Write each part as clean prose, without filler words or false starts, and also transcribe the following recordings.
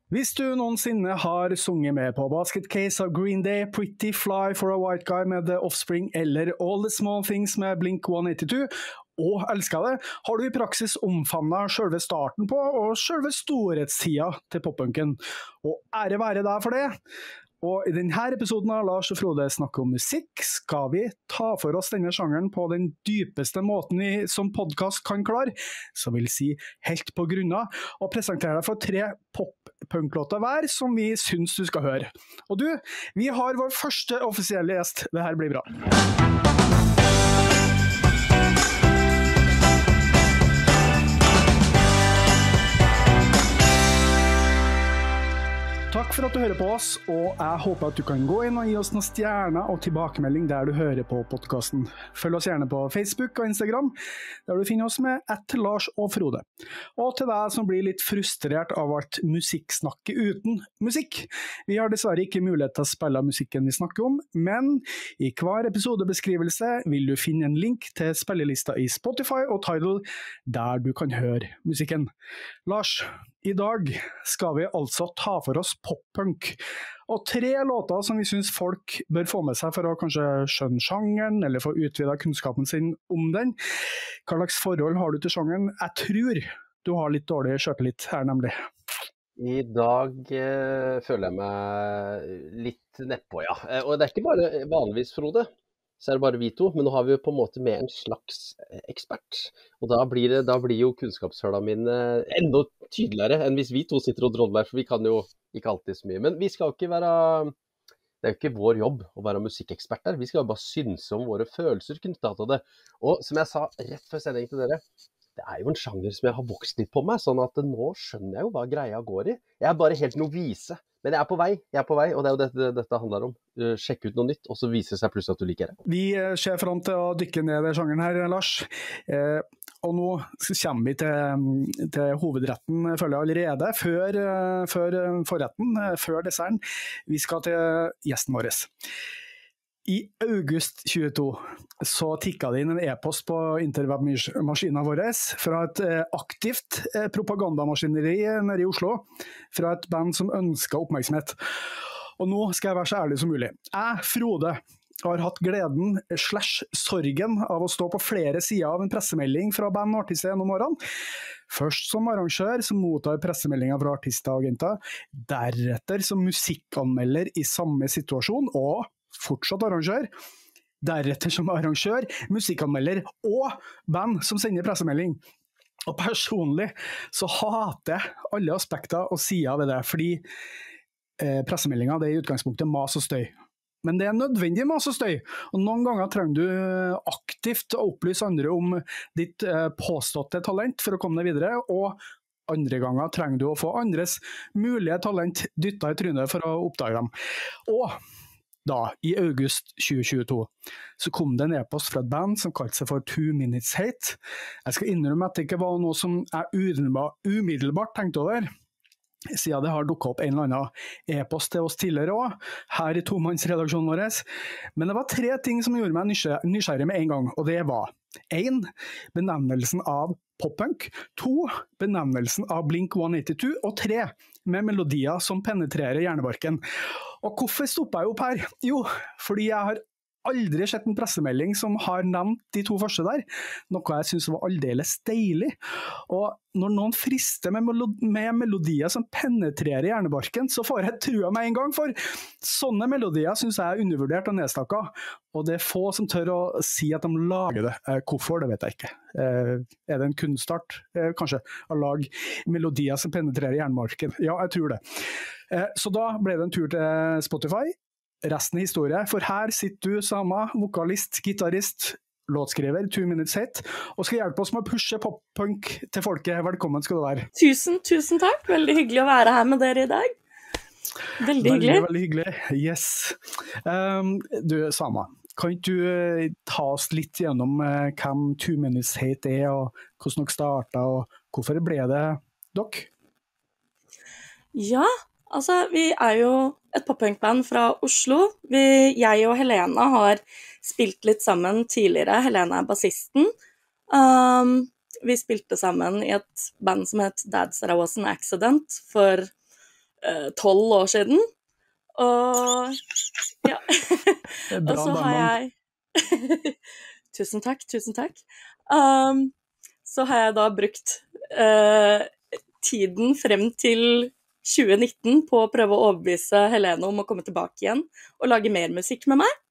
Hvis du noensinne har sunget med på Basket Case av Green Day, Pretty Fly for a White Guy med The Offspring eller All the Small Things med Blink-182, og elsket det, har du i praksis omfavnet selve starten på og selve storhetstida til poppunken. Og ære være deg for det! Og i denne episoden av Lars og Frode snakker om musikk, skal vi ta for oss denne sjangeren på den dypeste måten vi som podcast kan klare, som vil si helt på grunna, og presentere deg for 3 pop-punklåter hver som vi synes du skal høre. Og du, vi har vår første offisielle gjest. Det her blir bra. Takk for at du hører på oss, og jeg håper at du kan gå inn og gi oss noen stjerner og tilbakemelding der du hører på podcasten. Følg oss gjerne på Facebook og Instagram, der du finner oss med @Lars og Frode. Og til deg som blir litt frustrert av alt musikksnakket uten musikk. Vi har dessverre ikke mulighet til å spille musikken vi snakker om, men i hver episodebeskrivelse vil du finne en link til spillelista i Spotify og Tidal, der du kan høre musikken. Lars, i dag skal vi altså ta for oss pop-punk, og 3 låter som vi synes folk bør få med seg for å kanskje skjønne sjangeren, eller få utvidet kunnskapen sin om den. Hva slags forhold har du til sjangeren? Jeg tror du har litt dårlig skjørtelit her, nemlig. I dag føler jeg meg litt nedpå, ja. Og det er ikke bare vanligvis, Frode, så er det bare vi to, men nå har vi jo på en måte med en slags ekspert. Og da blir jo kunnskapshøla mine enda tydeligere enn hvis vi to sitter og drodler, for vi kan jo ikke alltid så mye. Men vi skal ikke være, det er jo ikke vår jobb å være musikkeksperter, vi skal jo bare synse om våre følelser knyttet til det. Og som jeg sa rett før sending til dere, det er jo en sjanger som jeg har vokst litt på meg, sånn at nå skjønner jeg jo hva greia går i. Jeg er bare helt novise. Men jeg er på vei, og det er jo dette handler om. Sjekk ut noe nytt, og så viser det seg plutselig at du liker det. Vi ser frem til å dykke ned i sjangeren her, Lars. Og nå kommer vi til hovedretten, føler jeg allerede, før forretten, før desserten. Vi skal til gjesten vår. I august 22 så tikket det inn en e-post på interwebmaskinen vår fra et aktivt propagandamaskineri nede i Oslo, fra et band som ønsket oppmerksomhet. Og nå skal jeg være så ærlig som mulig. Jeg, Frode, har hatt gleden / sorgen av å stå på flere sider av en pressemelding fra band og artister gjennom årene. Først som arrangør som mottar pressemeldinger fra artister og agenter, deretter som musikkanmelder i samme situasjon og fortsatt arrangør, deretter som arrangør, musikkanmelder og band som sender pressemelding. Og personlig så hater jeg alle aspekter og sider ved det, fordi pressemeldinger det er i utgangspunktet mas og støy. Men det er nødvendig mas og støy, og noen ganger trenger du aktivt å opplyse andre om ditt påståtte talent for å komme deg videre, og andre ganger trenger du å få andres mulige talent dyttet i trynet for å oppdage dem. Og da, i august 2022, så kom det en e-post fra et band som kalte seg for 2 Minutes Hate. Jeg skal innrømme at det ikke var noe som jeg umiddelbart tenkte over, siden det har dukket opp en eller annen e-post til oss tidligere også, her i tomannsredaksjonen vår. Men det var 3 ting som gjorde meg nysgjerrig med en gang, og det var 1. Benevnelsen av pop-punk, 2. Benevnelsen av Blink-182, og 3. Med melodier som penetrerer hjernebarken. Og hvorfor stoppet jeg opp her? Jo, fordi jeg har aldri sett en pressemelding som har nevnt de 2 første der, noe jeg synes var aldeles deilig. Og når noen frister med melodier som penetrerer hjernebarken, så får jeg trua meg en gang, for sånne melodier synes jeg er undervurdert og nedstakket. Og det er få som tør å si at de lager det. Hvorfor, det vet jeg ikke. Er det en kunstart, kanskje, å lage melodier som penetrerer hjernebarken? Ja, jeg tror det. Så da ble det en tur til Spotify. Resten er historie, for her sitter du, Sama, vokalist, gitarist, låtskriver, 2 Minutes Hate, og skal hjelpe oss med å pushe pop-punk til folket. Velkommen skal du være. Tusen takk. Veldig hyggelig å være her med dere i dag. Veldig hyggelig. Veldig hyggelig, yes. Du, Sama, kan ikke du ta oss litt gjennom hvem 2 Minutes Hate er, og hvordan dere startet, og hvorfor ble det dere? Ja, altså vi er jo et pop-punk-band fra Oslo. Jeg og Helena har spilt litt sammen tidligere. Helena er bassisten. Vi spilte sammen i et band som het Dad Said I Was an Accident for 12 år siden. Og ja. Og Bra så har bandnavn. jeg Tusen takk, tusen takk. Så har jeg da brukt tiden frem til 2019 på å prøve å overbevise Helene om å komme tilbake igjen og lage mer musikk med meg.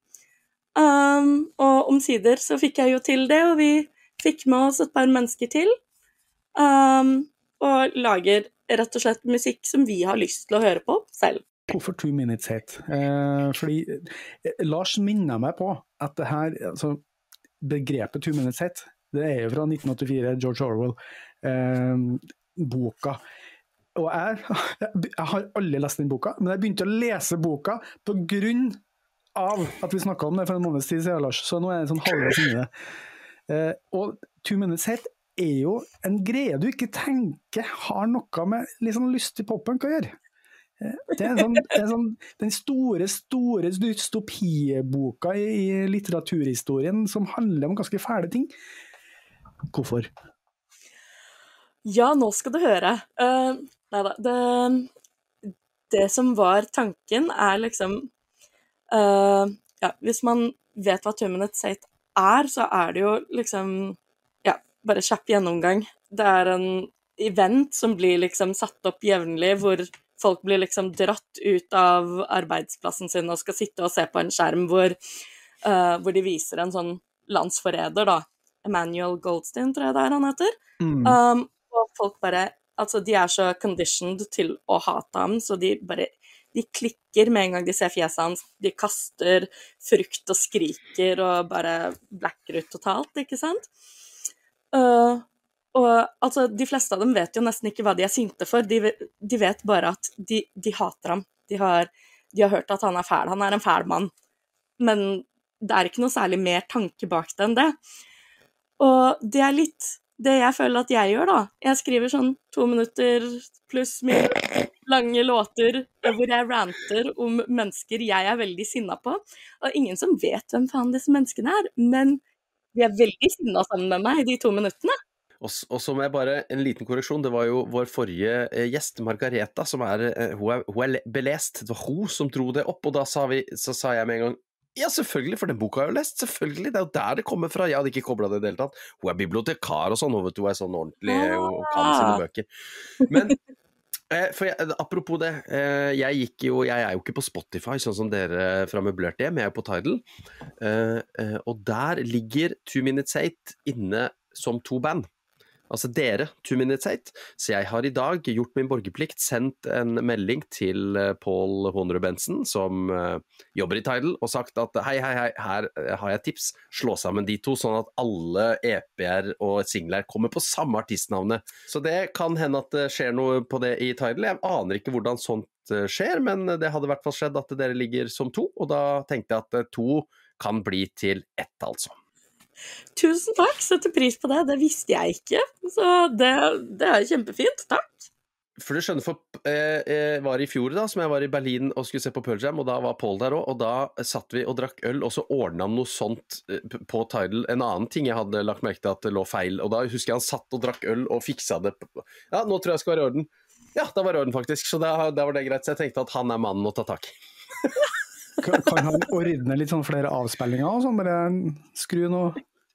Og omsider så fikk jeg jo til det, og vi fikk med oss et par mennesker til. Og lager rett og slett musikk som vi har lyst til å høre på selv. Hvorfor 2 Minutes Hate? Fordi Lars minner meg på at det her, altså, begrepet 2 Minutes Hate, det er jo fra 1984, George Orwell, boka. Og jeg har aldri lest den boka, men jeg begynte å lese boka på grunn av at vi snakket om det for en måneds tid siden, Lars, så nå er jeg sånn halvveis inne i det. Og 2 Minutes Hate er jo en greie du ikke tenker har noe med litt sånn lystig pop-punk å gjøre. Det er den store dystopieboka i litteraturhistorien som handler om ganske fæle ting. Hvorfor? Ja, nå skal du høre. Neida, det som var tanken er liksom hvis man vet hva 2 Minutes Hate er, så er det jo liksom bare kjapp gjennomgang. Det er en event som blir liksom satt opp jevnlig, hvor folk blir liksom dratt ut av arbeidsplassen sin og skal sitte og se på en skjerm hvor de viser en sånn landsforræder, da. Emmanuel Goldstein, tror jeg det er han heter. Og folk bare, altså de er så conditioned til å hate ham, så de klikker med en gang de ser fjeset hans, de kaster frukt og skriker og bare blacker ut totalt, ikke sant? Og altså, de fleste av dem vet jo nesten ikke hva de er sinte for, de vet bare at de hater ham, de har hørt at han er fæl, han er en fæl mann, men det er ikke noe særlig mer tanke bak det enn det. Og det er litt det jeg føler at jeg gjør da, jeg skriver sånn 2 minutter pluss mye lange låter hvor jeg ranter om mennesker jeg er veldig sinna på, og ingen som vet hvem faen disse menneskene er, men de er veldig sinna sammen med meg i de 2 minuttene. Og så må jeg bare, en liten korreksjon, det var jo vår forrige gjest, Margareta, som hun er belest, det var hun som dro det opp, og da sa jeg med en gang, ja, selvfølgelig, for den boka har jeg jo lest, selvfølgelig, det er jo der det kommer fra, jeg hadde ikke koblet det i det hele tatt, hun er bibliotekar og sånn, hun vet du, hun er sånn ordentlig, og kan sine bøker. Men, apropos det, jeg er jo ikke på Spotify, sånn som dere fra Møblert Hjem, jeg er jo på Tidal, og der ligger 2 Minutes Hate inne som 2 band. Altså dere, 2 Minutes Hate. Så jeg har i dag gjort min borgerplikt, sendt en melding til Paul Honerud Benson, som jobber i Tidal, og sagt at hei, her har jeg tips, slå sammen de to, sånn at alle EP-er og singler kommer på samme artistnavnet. Så det kan hende at det skjer noe på det i Tidal. Jeg aner ikke hvordan sånt skjer, men det hadde i hvert fall skjedd at dere ligger som 2, og da tenkte jeg at 2 kan bli til 1, altså. Tusen takk, setter pris på det, det visste jeg ikke, så det er kjempefint, takk. For du skjønner, jeg var i fjor da, som jeg var i Berlin og skulle se på Pearl Jam, og da var Paul der også, og da satt vi og drakk øl, og så ordnet han noe sånt på Tidal, en annen ting jeg hadde lagt merke til at det lå feil, og da husker jeg han satt og drakk øl og fiksa det, ja, nå tror jeg skal være i orden. Ja, da var det orden faktisk, så da var det greit, så jeg tenkte at han er mannen å ta tak i. Kan han ordne litt sånn flere avspillinger og sånn, bare skru noe?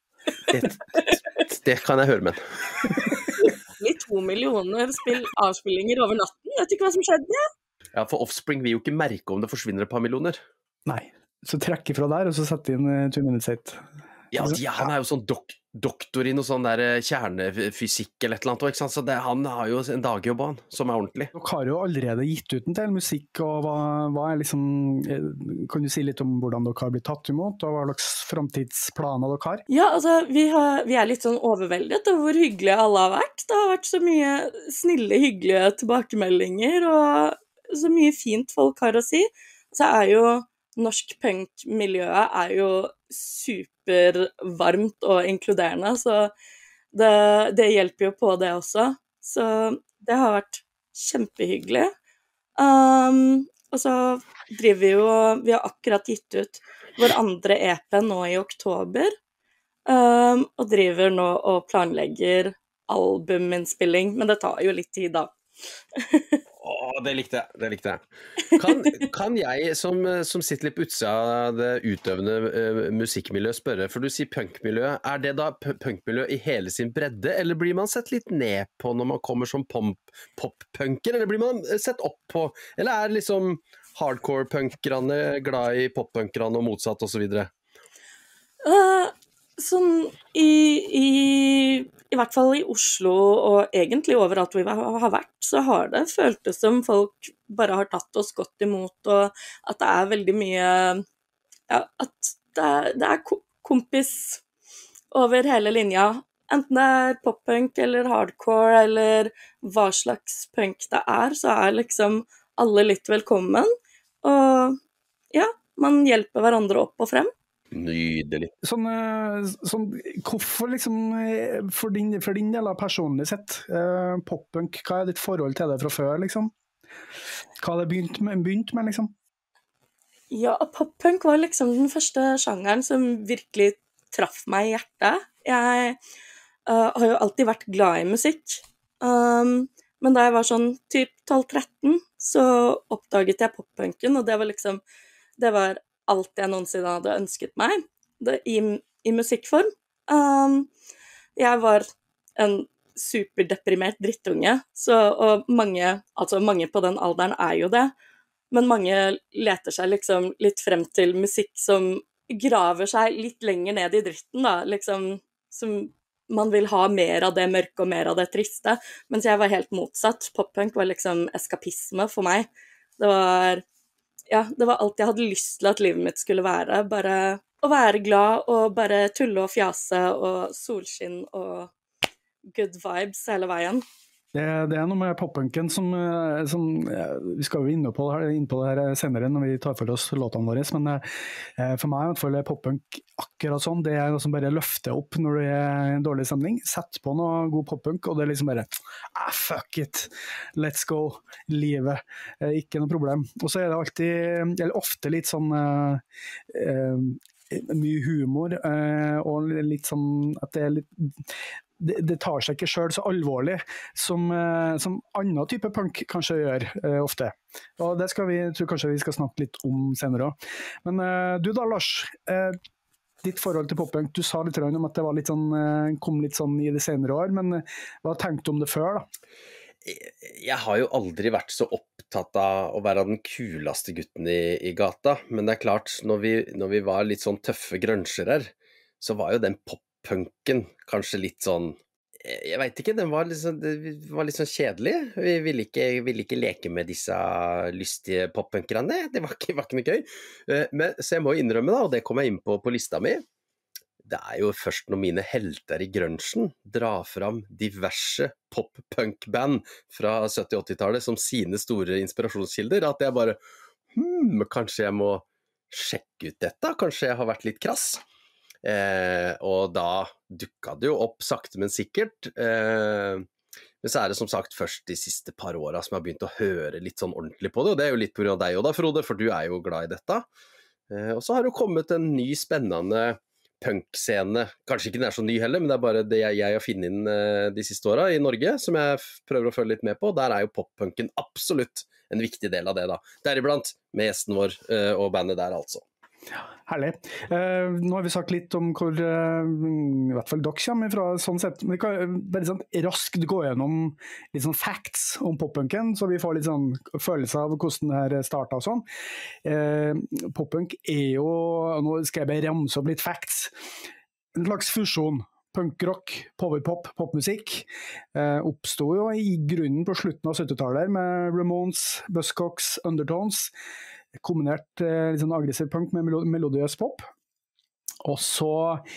Det kan jeg høre med. Litt 2 millioner avspillinger over natten, jeg vet ikke hva som skjedde. Ja, for Offspring vil jo ikke merke om det forsvinner et par millioner. Nei, så trekke fra der, og så sette inn 2 Minutes Hate. Ja, han er jo sånn doktor i noe sånn der kjernefysikk eller et eller annet, ikke sant? Så han har jo en dagjobb han, som er ordentlig. Dere har jo allerede gitt ut en del musikk, og hva er liksom, kan du si litt om hvordan dere har blitt tatt imot, og hva slags fremtidsplaner dere har? Ja, altså, vi er litt sånn overveldet over hvor hyggelige alle har vært. Det har vært så mye snille, hyggelige tilbakemeldinger, og så mye fint folk har å si. Så er jo norsk punk-miljøet er jo supervarmt og inkluderende, så det hjelper jo på det også. Så det har vært kjempehyggelig. Og så driver vi har akkurat gitt ut vår andre EP nå i oktober, og driver nå og planlegger albuminnspilling, men det tar jo litt tid da. Det likte jeg. Kan jeg som sitter litt på utsida av det utøvende musikkmiljøet spørre, for du sier punkmiljøet, det da punkmiljø i hele sin bredde, eller blir man sett litt ned på når man kommer som pop-punker, eller blir man sett opp på, eller liksom hardcore-punkerne glad i pop-punkerne og motsatt og så videre? Sånn i hvert fall i Oslo og egentlig overalt vi har vært, så har det føltes som folk bare har tatt oss godt imot, og at det veldig mye, at det kompis over hele linja. Enten det pop-punk eller hardcore eller hva slags punk det så liksom alle litt velkommen, og man hjelper hverandre opp og frem. Nydelig. Sånn, hvorfor liksom, for din del av personlig sett, pop-punk, hva ditt forhold til det fra før, liksom? Hva det begynt med liksom? Ja, pop-punk var liksom den første sjangeren som virkelig traff meg i hjertet. Jeg har jo alltid vært glad i musikk, men da jeg var sånn typ 12-13, så oppdaget jeg pop-punken, og det var alt jeg noensinne hadde ønsket meg i musikkform. Jeg var en superdeprimert drittunge, og mange på den alderen jo det, men mange leter seg liksom litt frem til musikk som graver seg litt lenger ned i dritten, da, liksom, som man vil ha mer av det mørke og mer av det triste, mens jeg var helt motsatt. Pop-punk var liksom eskapisme for meg. Det var alt jeg hadde lyst til at livet mitt skulle være, bare å være glad og bare tulle og fjase og solskinn og good vibes hele veien. Det noe med pop-punken som vi skal jo inn på det her senere når vi tar for oss låtene våre, men for meg i hvert fall pop-punk akkurat sånn, det noe som bare løfter opp når det en dårlig stemning. Sett på noe god pop-punk, og det liksom bare fuck it, let's go, livet, ikke noe problem. Og så det alltid, eller ofte litt sånn mye humor, og litt sånn at det litt det tar seg ikke selv så alvorlig som annen type punk kanskje gjør ofte. Og det tror kanskje vi skal snakke litt om senere også. Men du da, Lars, ditt forhold til pop-punk, du sa litt om at det var litt sånn, kom litt sånn i det senere år, men hva tenkte du om det før da? Jeg har jo aldri vært så opptatt av å være den kuleste gutten i gata, men det klart, når vi var litt sånn tøffe grønsjer så var jo den pop-punken kanskje litt sånn, jeg vet ikke, det var litt sånn kjedelig. Vi ville ikke leke med disse lystige pop-punkerne, det var ikke noe gøy. Men, så jeg må innrømme da, og det kom jeg inn på lista mi, det jo først når mine helter i grunchen drar fram diverse pop-punk-band fra 70-80-tallet som sine store inspirasjonskilder, at jeg bare, kanskje jeg må sjekke ut dette, kanskje jeg har vært litt krass. Og da dukket det jo opp sakte, men sikkert. Men så det som sagt først de siste par årene som jeg har begynt å høre litt sånn ordentlig på det, og det jo litt på grunn av deg også da, Frode, for du jo glad i dette. Og så har det jo kommet en ny spennende punkscene, kanskje ikke den så ny heller, men det bare det jeg har finnet inn de siste årene i Norge, som jeg prøver å følge litt med på. Der jo pop-punken absolutt en viktig del av det da. Deriblant med gjesten vår og bandet der altså. Herlig. Nå har vi sagt litt om hvor i hvert fall dere kommer fra, sånn sett. Men vi kan bare sånn raskt gå gjennom litt sånn facts om pop-punken, så vi får litt sånn følelse av hvordan det her startet og sånn. Pop-punk jo, nå skal jeg bare ramse opp litt facts, en slags fusjon. Punkrock, powerpop, popmusikk oppstod jo i grunnen på slutten av 70-tallet med Ramones, Buzzcocks, Undertones, kombinert litt sånn aggressiv punk med melodiøs pop. Og så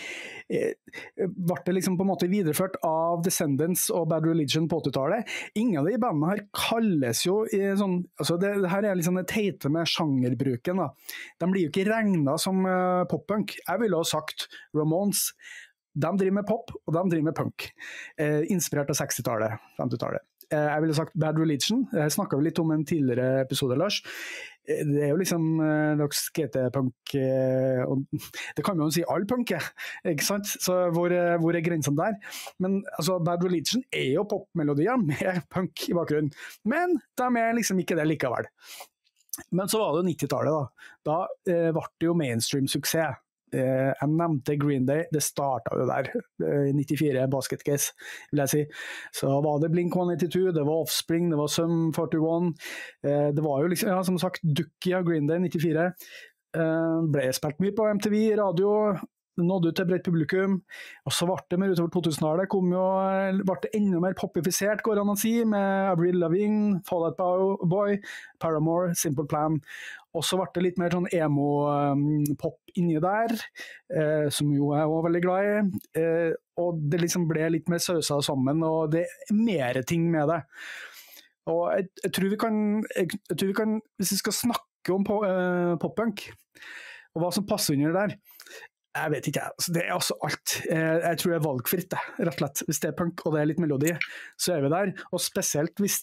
ble det liksom på en måte videreført av Descendants og Bad Religion på 80-tallet. Ingen av de bandene her kalles jo sånn, altså det her liksom det teite med sjangerbruken da. De blir jo ikke regnet som pop-punk. Jeg ville ha sagt Ramones, de driver med pop, og de driver med punk. Inspirert av 60-tallet, 50-tallet. Jeg ville sagt Bad Religion, jeg snakket litt om en tidligere episode, Lars. det jo liksom slags GT-punk, og det kan man jo si all punk, ikke sant? Så hvor grensen der? Men altså, Bad Religion jo popmelodier med punk i bakgrunnen, men de liksom ikke det likevel. Men så var det jo 90-tallet da ble det jo mainstream-suksess. Jeg nevnte Green Day, det startet jo der, 94 Basket Case, vil jeg si. Så var det Blink-182, det var Offspring, det var Sum 41, det var jo liksom, ja, som sagt, Dookie av Green Day 94, ble spilt mye på MTV, radio, nådde ut til bredt publikum, og så ble det mer utover 2000-tallet, ble det enda mer popifisert, går an å si, med Avril Lavigne, Fall Out Boy, Paramore, Simple Plan, og så ble det litt mer sånn emo-pop inni der, som jo jeg var veldig glad i, og det liksom ble litt mer sausa sammen, og det mer ting med det. Og jeg tror vi kan, hvis vi skal snakke om pop-punk, og hva som passer under der, jeg vet ikke, det altså alt. Jeg tror det valgfritt, rett og slett. Hvis det punk og det litt melodi, så vi der. Og spesielt hvis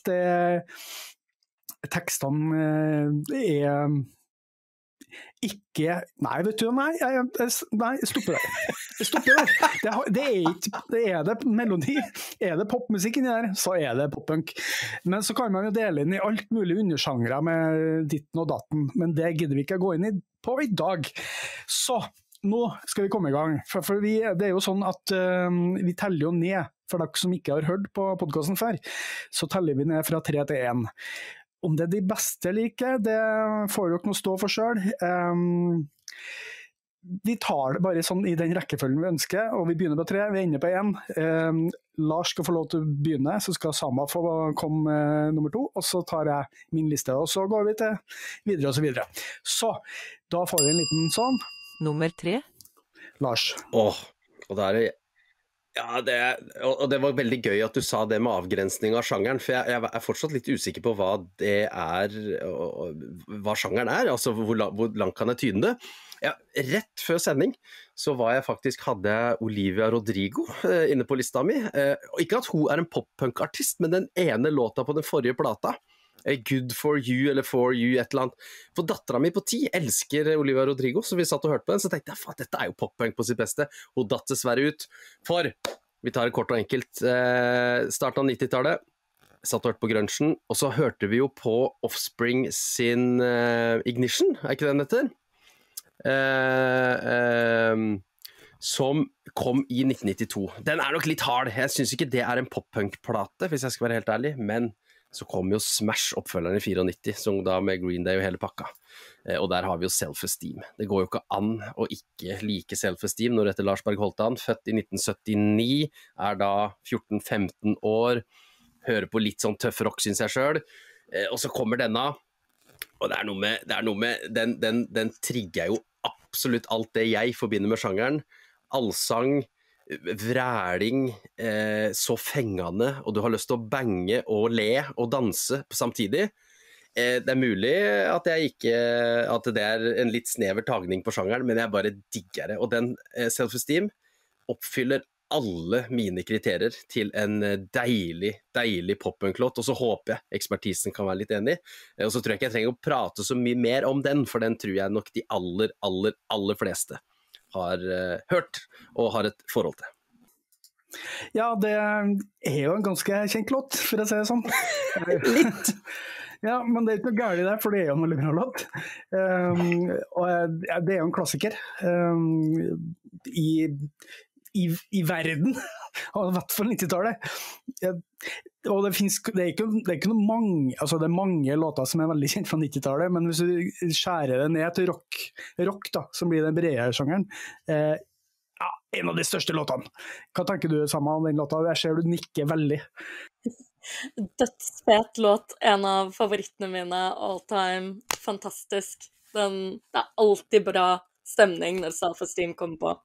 tekstene ikke... Nei, vet du, nei, stopper der. Stopper der. Det det melodi. Det popmusikk inni der, så det pop-punk. Men så kan man jo dele inn i alt mulig undersjangre med ditten og datten, men det gidder vi ikke å gå inn på i dag. Så... Nå skal vi komme i gang, for det jo sånn at vi teller jo ned, for dere som ikke har hørt på podcasten før, så teller vi ned fra 3 til 1. Om det de beste liker, det får dere nå stå for selv. Vi tar det bare sånn i den rekkefølgen vi ønsker, og vi begynner på 3, vi ender på 1. Lars skal få lov til å begynne, så skal Sama få komme nummer 2, og så tar jeg min liste, og så går vi til videre og så videre. Så, da får vi en liten sånn. Nummer 3. Lars. Og der ja, det var veldig gøy at du sa det med avgrensning av sjangeren, for jeg fortsatt litt usikker på hva det hva sjangeren altså hvor langt kan jeg tyde det. Ja, rett før sending så hadde jeg Olivia Rodrigo inne på lista mi, og ikke at hun en pop-punk-artist, men den ene låta på den forrige plata, Good for you, eller for you, et eller annet. For datteren min på 10 elsker Olivia Rodrigo, så vi satt og hørte på den, så tenkte jeg, dette jo pop-punk på sitt beste. Hun datt dessverre ut, for vi tar det kort og enkelt. Starten av 90-tallet, satt og hørte på grunchen, og så hørte vi jo på Offspring sin Ignition, ikke den heter? Som kom i 1992. Den nok litt hard. Jeg synes ikke det en pop-punk-plate, hvis jeg skal være helt ærlig, men så kom jo Smash oppfølgeren i 94, som da med Green Day og hele pakka. Og der har vi jo Self-Esteem. Det går jo ikke an å ikke like Self-Esteem når etter Lars Berg-Holtan, født i 1979, da 14-15 år, hører på litt sånn tøff rock, synes jeg selv. Og så kommer denne, og det noe med den trigger jo absolutt alt det jeg forbinder med sjangeren. Allsang, vræling, så fengende, og du har lyst til å bange og le og danse samtidig. Det mulig at at det en litt snever tagning på sjangeren, men jeg bare digger det. Og den Self-Esteem oppfyller alle mine kriterier til en deilig pop-punk-låt, og så håper jeg ekspertisen kan være litt enig. Og så tror jeg ikke jeg trenger å prate så mye mer om den, for den tror jeg nok de aller fleste har hørt og har et forhold til. Ja, det jo en ganske kjent låt, for å si det sånn. Litt. Ja, men det ikke noe galt i det, for det jo en veldig bra låt. Og det jo en klassiker i verden, og i hvert fall 90-tallet. Og det ikke noe mange, altså det mange låter som veldig kjent fra 90-tallet, men hvis du skjærer det ned til rock da, som blir den brede sjangeren, en av de største låtene. Hva tenker du sammen om den låta? Jeg ser du nikker veldig. Dødsfet låt, en av favorittene mine, all time, fantastisk. Det alltid bra stemning når Self-Esteem kommer på.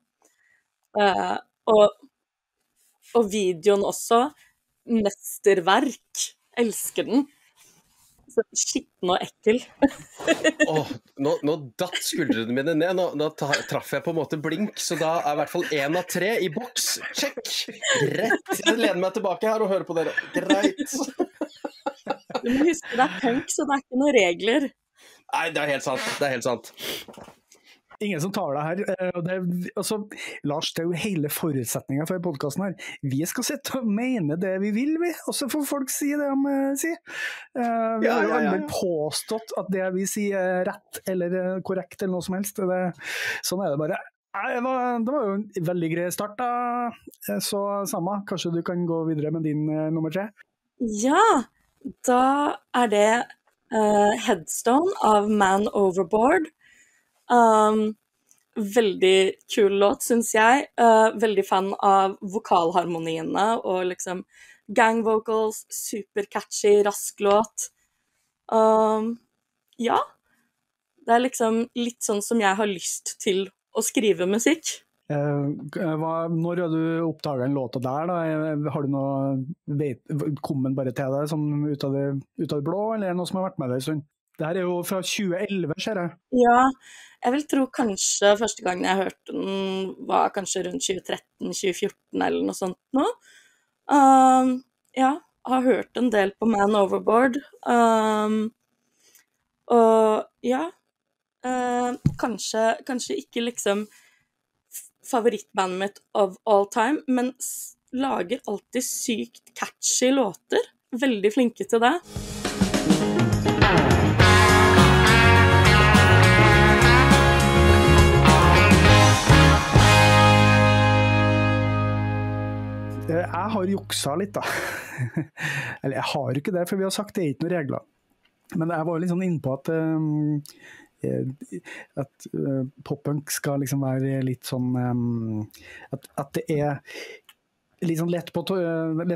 Og videoen også, mesterverk, elsker den. Så skitten og ekkel. Nå datt skuldrene mine ned, nå traff jeg på en måte blink, så da i hvert fall 1 av 3 i boks. Check! Greit. Jeg lener meg tilbake her og hører på dere. Greit. Du må huske, det punk, så det ikke noen regler. Nei, det er helt sant. Det er helt sant. Ingen som tar deg her. Altså, Lars, det er jo hele forutsetningen for podcasten her. Vi skal sitte og mene det vi vil, og så får folk si det de sier. Vi har jo aldri påstått at det vi sier er rett eller korrekt eller noe som helst. Sånn er det bare. Det var jo en veldig grei start da. Så Sama, kanskje du kan gå videre med din nummer 3? Ja, da er det Headstone av Man Overboard. Veldig kul låt, synes jeg. Veldig fan av vokalharmoniene og liksom gang vocals, super catchy, rask låt. Ja, det er liksom litt sånn som jeg har lyst til å skrive musikk. Når har du oppdaget en låta der da? Har du noe, kom den bare til deg sånn ut av det blå, eller er det noe som har vært med deg en stund? Det her er jo fra 2011, ser jeg. Ja, jeg vil tro kanskje første gang jeg hørte den var kanskje rundt 2013-2014 eller noe sånt nå. Ja, jeg har hørt en del på Man Overboard. Og ja, kanskje ikke liksom favorittbandet mitt of all time, men lager alltid sykt catchy låter. Veldig flinke til det. Jeg har juksa litt da. Eller jeg har ikke det, for vi har sagt det er ikke noen regler. Men jeg var litt sånn inne på at pop-punk skal liksom være litt sånn at det er litt sånn lett på tå,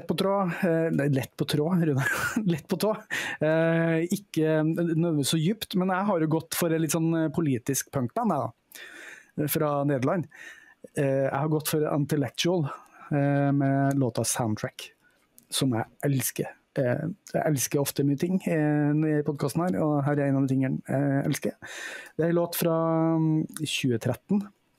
ikke nødvendigvis så dypt, men jeg har jo gått for en litt sånn politisk punkband da, fra Nederland. Jeg har gått for Intellectual med låta Soundtrack, som jeg elsker. Jeg elsker ofte mye ting i podcasten her, og her er en av de tingene jeg elsker. Det er en låt fra 2013,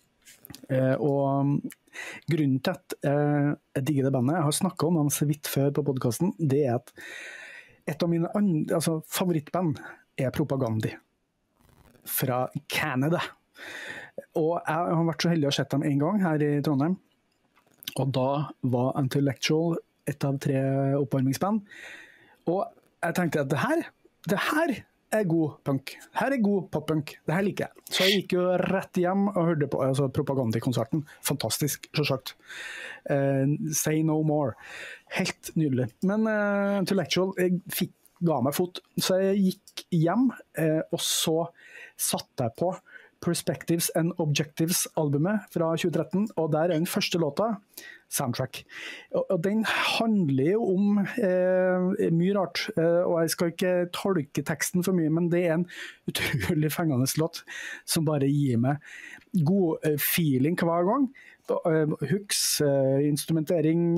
og grunnen til at jeg digger det bandet, jeg har snakket om dem så vidt før på podcasten, det er at et av mine favorittband er Propagandi fra Canada. Og jeg har vært så heldig å sett dem en gang her i Trondheim, og da var Intellectual et av 3 oppvarmingsband. Og jeg tenkte at det her er god punk. Her er god pop-punk. Det her liker jeg. Så jeg gikk jo rett hjem og hørte på Propagandikonserten. Fantastisk, så sagt. Say No More. Helt nydelig. Men Intellectual ga meg fot. Så jeg gikk hjem, og så satte jeg på Perspectives and Objectives-albumet fra 2013, og der er den første låta, Soundtrack. Og den handler jo om mye rart, og jeg skal ikke tolke teksten for mye, men det er en utrolig fengende låt som bare gir meg god feeling hver gang. Hooks, instrumentering,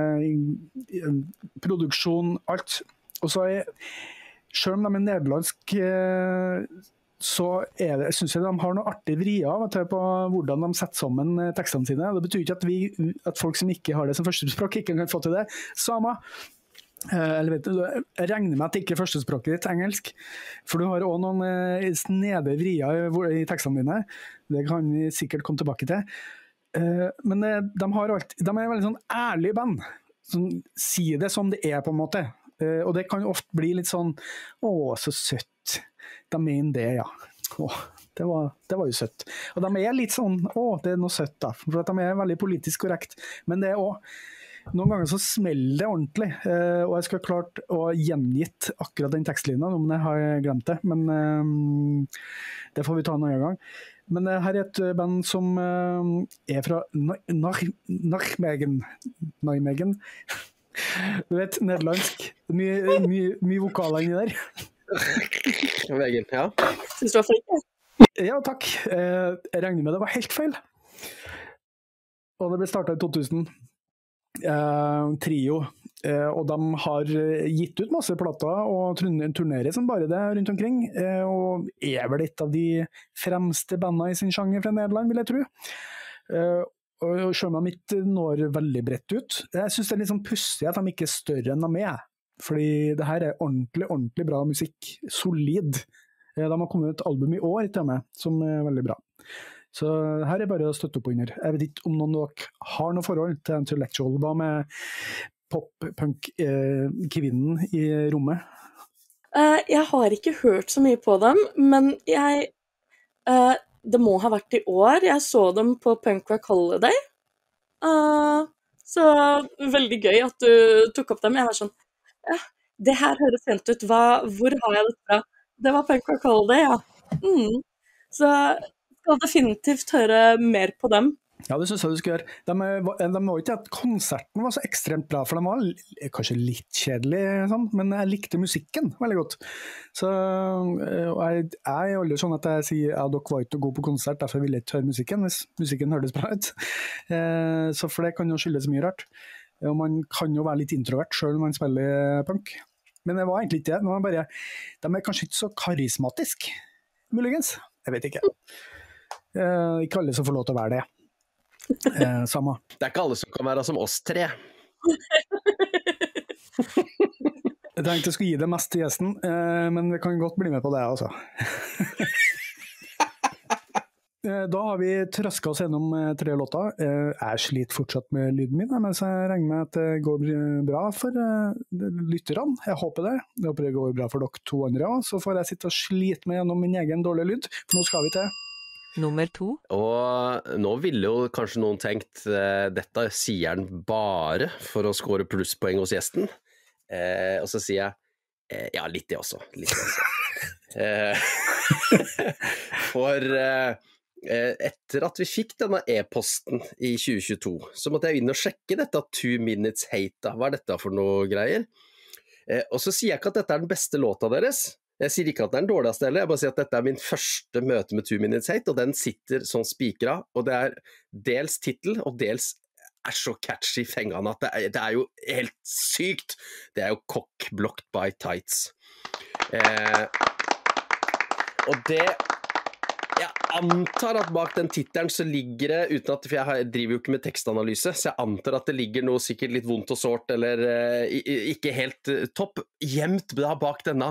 produksjon, alt. Og så selv om de er nederlandsk, så synes jeg de har noe artig vrier på hvordan de setter sammen tekstene sine. Det betyr ikke at folk som ikke har det som førstespråk ikke kan få til det. Sama. Eller vet du, jeg regner med at det ikke er førstespråket ditt engelsk, for du har også noen snede vrier i tekstene dine. Det kan vi sikkert komme tilbake til. Men de er veldig sånn ærlige band, som sier det som det er på en måte. Og det kan ofte bli litt sånn, så søtt. De mener det, ja. Det var jo søtt. Og de er litt sånn, det er noe søtt da, for at de er veldig politisk korrekt. Men det er også, noen ganger så smeller det ordentlig, og jeg skal klart å gjengitt akkurat den tekstlinjen, men jeg har glemt det. Men det får vi ta en annen gang. Men her er et band som er fra Nijmegen. Du vet, nederlandsk. Mye vokaler inni der. Veggen, ja. Synes du var flink? Ja, takk. Jeg regner med det var helt feil. Og det ble startet i 2000. Trio. Og de har gitt ut masse plater og turnerer som bare det rundt omkring. Og er vel et av de fremste bandene i sin sjanger fra Nederland, vil jeg tro. Og selv om de ikke når veldig bredt ut. Jeg synes det er litt sånn pussig at de ikke er større enn de er. Fordi det her er ordentlig bra musikk. Solid. De har kommet et album i år til meg, som veldig bra. Så her bare å støtte opp under. Jeg vet ikke om noen av dere har noe forhold til Intellectual. Hva med pop-punk-kvinnen i rommet? Jeg har ikke hørt så mye på dem, men det må ha vært i år. Jeg så dem på Punk Rock Holiday. Så veldig gøy at du tok opp dem. Jeg var sånn, ja, det her høres fint ut. Hvor har jeg det fra? Det var Punk Rock Holiday, ja. Så skal definitivt høre mer på dem. Ja, det synes jeg du skal gjøre. De var ikke at konserten var så ekstremt bra, for de var kanskje litt kjedelig, sånn, men jeg likte musikken veldig godt. Så jeg er aldri sånn at jeg sier at dere var ikke gode på konsert, derfor vil jeg ikke høre musikken, hvis musikken hørtes bra ut. Så for det kan jo skyldes mye rart. Og man kan jo være litt introvert selv når man spiller punk. Men det var egentlig ikke det. De kanskje ikke så karismatisk, muligens. Jeg vet ikke. Ikke alle som får lov til å være det. Samme. Det ikke alle som kan være som oss tre. Jeg tenkte jeg skulle gi det mest til gjesten, men vi kan godt bli med på det altså. Da har vi trøsket oss gjennom 3 låter. Jeg sliter fortsatt med lyden min, men så jeg regner med at det går bra for lytterne. Jeg håper det. Jeg håper det går bra for dere 2 andre også. Så får jeg sitte og slite meg gjennom min egen dårlige lyd, for nå skal vi til Nummer 2. Og nå ville jo kanskje noen tenkt dette sier han bare for å score plusspoeng hos gjesten. Og så sier jeg ja, litt det også. For etter at vi fikk denne e-posten i 2022, så måtte jeg inn og sjekke dette 2 Minutes Hate. Hva dette for noe greier? Og så sier jeg ikke at dette den beste låta deres. Jeg sier ikke at det den dårligste heller, jeg bare sier at dette min første møte med 2 Minutes Hate, og den sitter sånn spikra, og det dels titel, og dels så catchy fengene at det jo helt sykt. Det jo Cock Blocked by Tights. Og det jeg antar at bak den titelen så ligger det, uten at, for jeg driver jo ikke med tekstanalyse, så jeg antar at det ligger noe sikkert litt vondt og sårt, eller ikke helt topp, gjemt bak denne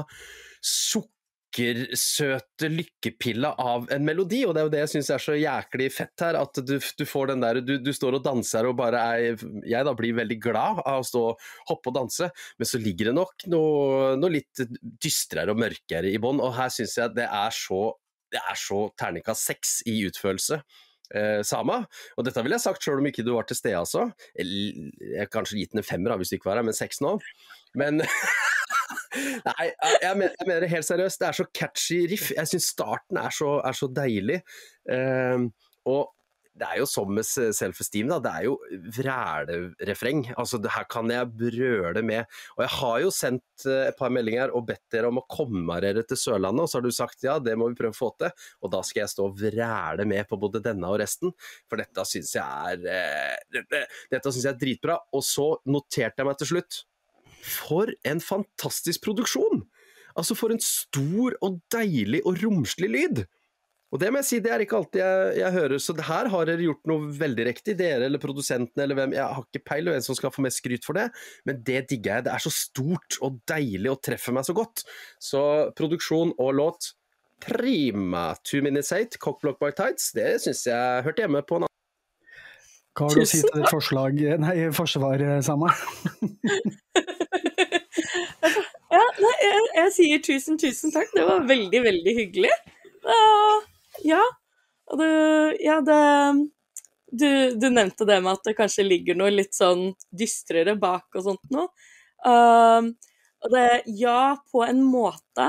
sukkersøte lykkepilla av en melodi, og det jo det jeg synes så jæklig fett her, at du får den der, du står og danser og bare jeg da blir veldig glad av å stå og hoppe og danse, men så ligger det nok noe litt dystrere og mørkere i bånd, og her synes jeg det så terningkast 6 i utførelse. Sama, og dette vil jeg sagt selv om ikke du var til stede altså. Jeg kanskje gitt den en 5 hvis du ikke var her, men 6 nå. Men nei, jeg mener helt seriøst, det så catchy riff. Jeg synes starten så deilig. Og det jo som med self-esteem da, det jo vrælerefreng, altså det her kan jeg brøle med, og jeg har jo sendt et par meldinger og bedt dere om å komme dere til Sørlandet, og så har du sagt ja, det må vi prøve å få til, og da skal jeg stå og vræle med på både denne og resten, for dette synes jeg dritbra, og så noterte jeg meg til slutt, for en fantastisk produksjon, altså for en stor og deilig og romslig lyd. Og det må jeg si, det ikke alltid jeg hører, så det her har dere gjort noe veldig riktig, dere eller produsenten eller hvem, jeg har ikke peil hvem som skal få mest skryt for det, men det digger jeg, det så stort og deilig og treffer meg så godt. Så produksjon og låt, prima. 2 Minutes Hate, Cock Blocked by Tights, det synes jeg hørte hjemme på en annen. Hva har du å si til ditt forsvar, Sama? Ja, jeg sier tusen takk, det var veldig, veldig hyggelig. Ja, og du nevnte det med at det kanskje ligger noe litt sånn dystrere bak og sånt nå. Og ja, på en måte.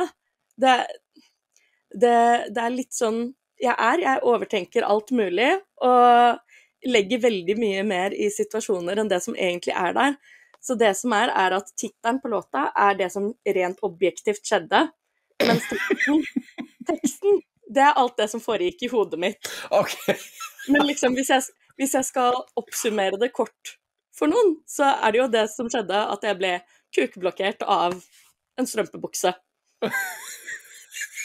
Det litt sånn, jeg overtenker alt mulig, og legger veldig mye mer i situasjoner enn det som egentlig der. Så det som at titelen på låta det som rent objektivt skjedde, mens teksten, det alt det som foregikk i hodet mitt. Okay. Men liksom, hvis jeg skal oppsummere det kort for noen, så det jo det som skjedde, at jeg ble kukeblokkert av en strømpebukse.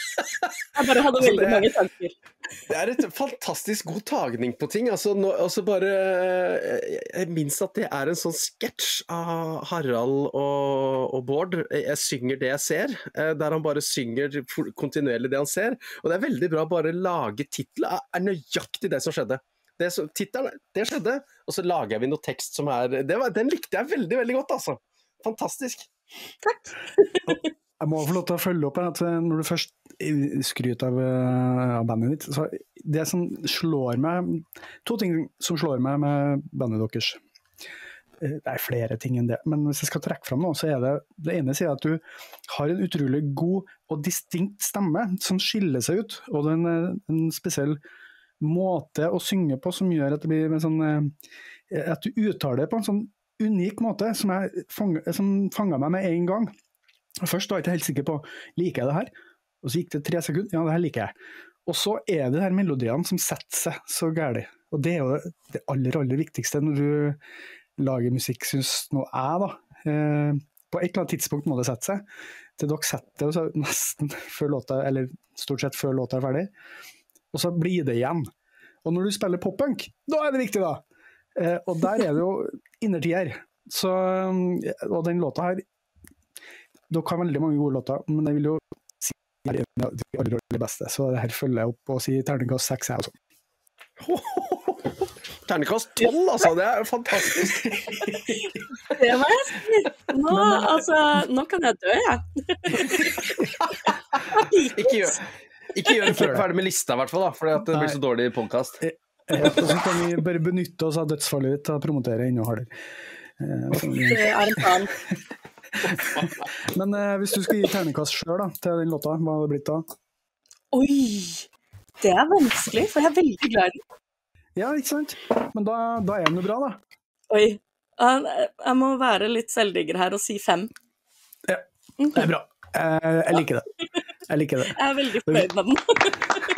Jeg bare hadde veldig mange tanker. Det et fantastisk god tagning på ting. Altså bare jeg minns at det en sånn sketsj av Harald og Bård. Jeg synger det jeg ser, der han bare synger kontinuerlig det han ser. Og det veldig bra bare lage titler. Nøyaktig det som skjedde. Tittelen, det skjedde, og så lager vi noe tekst som den likte jeg veldig, veldig godt, altså. Fantastisk. Takk. Jeg må få lov til å følge opp at når du først skryter av bandet ditt, så det som slår meg, 2 ting som slår meg med bandet deres. Det flere ting enn det, men hvis jeg skal trekke frem nå, så det ene sier at du har en utrolig god og distinkt stemme som skiller seg ut, og det en spesiell måte å synge på som gjør at det blir en sånn, at du uttaler det på en sånn unik måte som fanget meg med en gang. Først var jeg ikke helt sikker på, liker jeg det her? Og så gikk det 3 sekunder, ja, det her liker jeg. Og så det her melodiene som setter seg så gærlig. Og det jo det aller, aller viktigste når du lager musikk, synes nå jeg da. På et eller annet tidspunkt må det sette seg. Til dere setter det så nesten før låta, eller stort sett før låta ferdig. Og så blir det igjen. Og når du spiller pop-punk, da det viktig da! Og der det jo innertier. Så, og den låta her, dere har veldig mange gode låter, men jeg vil jo si det en av de aller beste, så det her følger jeg opp og sier terningkast 6 jeg også. Terningkast 12, altså, det jo fantastisk. Det må jeg si. Nå kan jeg dø, jeg. Ikke gjør det ferdig med lista, i hvert fall, da, for det blir så dårlig podcast. Så kan vi bare benytte oss av dødsfallet ditt til å promotere enda hardere. Det en plan. Men hvis du skal gi terningkast selv da, til den låta, hva hadde det blitt da? Oi, det vanskelig, for jeg veldig glad i den. Ja, ikke sant? Men da den jo bra da. Oi, jeg må være litt selvdigger her og si 5. Ja, det bra. Jeg liker det. Jeg veldig fornøyd med den.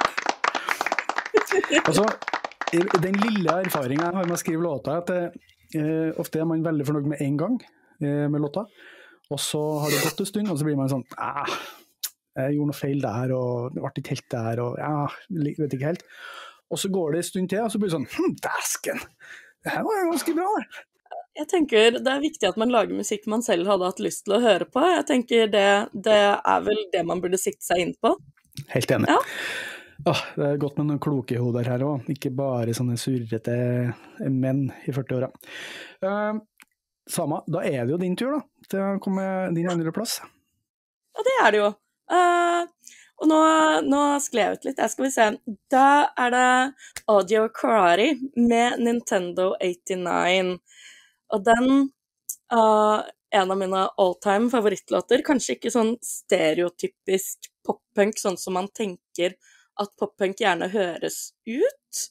Altså, den lille erfaringen jeg har med å skrive låta, at ofte man veldig fornøyd med en gang med låta, og så har det gått en stund, og så blir man sånn, jeg gjorde noe feil der, og det ble ikke helt der, og vet ikke helt. Og så går det en stund til, og så blir det sånn, dæsken, det her var jo ganske bra der. Jeg tenker det viktig at man lager musikk man selv hadde hatt lyst til å høre på. Jeg tenker det vel det man burde sikte seg inn på. Helt enig. Ja. Det godt med noen kloke hoder her også, ikke bare sånne surrete menn i 40-åra. Sama, da det jo din tur da, til å komme din andre plass. Ja, det det jo. Og nå skled jeg ut litt, skal vi se. Da det Audio Karate med Nintendo 89. Og den en av mine all-time favorittlåter, kanskje ikke sånn stereotypisk pop-punk, sånn som man tenker at pop-punk gjerne høres ut.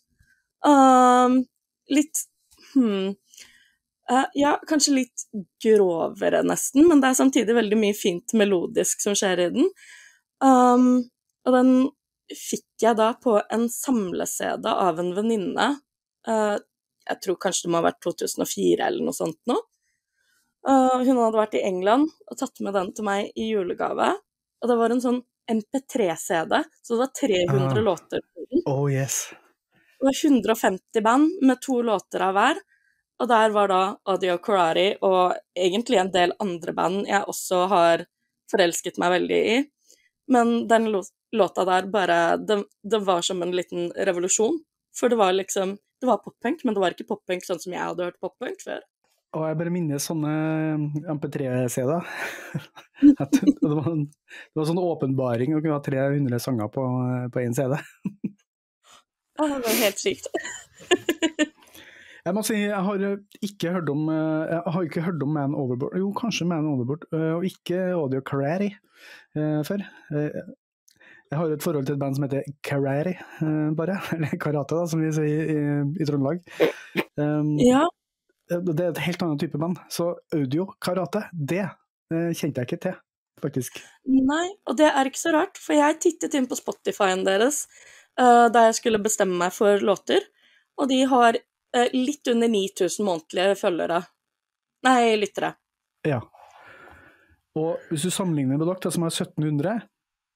Litt, ja, kanskje litt grovere nesten, men det samtidig veldig mye fint melodisk som skjer i den. Og den fikk jeg da på en samle-CD av en venninne. Jeg tror kanskje det må ha vært 2004 eller noe sånt nå. Hun hadde vært i England og tatt med den til meg i julegave. Og det var en sånn MP3-CD, så det var 300 låter på den. Oh yes. Det var 150 band med 2 låter av hver. Og der var da Audio Karate og egentlig en del andre band jeg også har forelsket meg veldig i. Men den låta der bare, det var som en liten revolusjon. For det var liksom, det var pop-punk, men det var ikke pop-punk sånn som jeg hadde hørt pop-punk før. Og jeg bare minner sånne MP3-CD. det var sånn åpenbaring å kunne ha 300 sanger på en CD. Det var helt sykt. Jeg må si, jeg har ikke hørt om Man Overboard. Jo, kanskje Man Overboard, og ikke Audio Karate før. Jeg har et forhold til et band som heter Karate, bare. Eller Karate, da, som vi sier i Trøndelag. Ja. Det et helt annet type band. Så Audio Karate, det kjente jeg ikke til, faktisk. Nei, og det ikke så rart, for jeg tittet inn på Spotify-en deres da jeg skulle bestemme meg for låter, og de har litt under 9000 månedlige følgere. Nei, lyttere. Ja. Og hvis du sammenligner med dere som har 1700,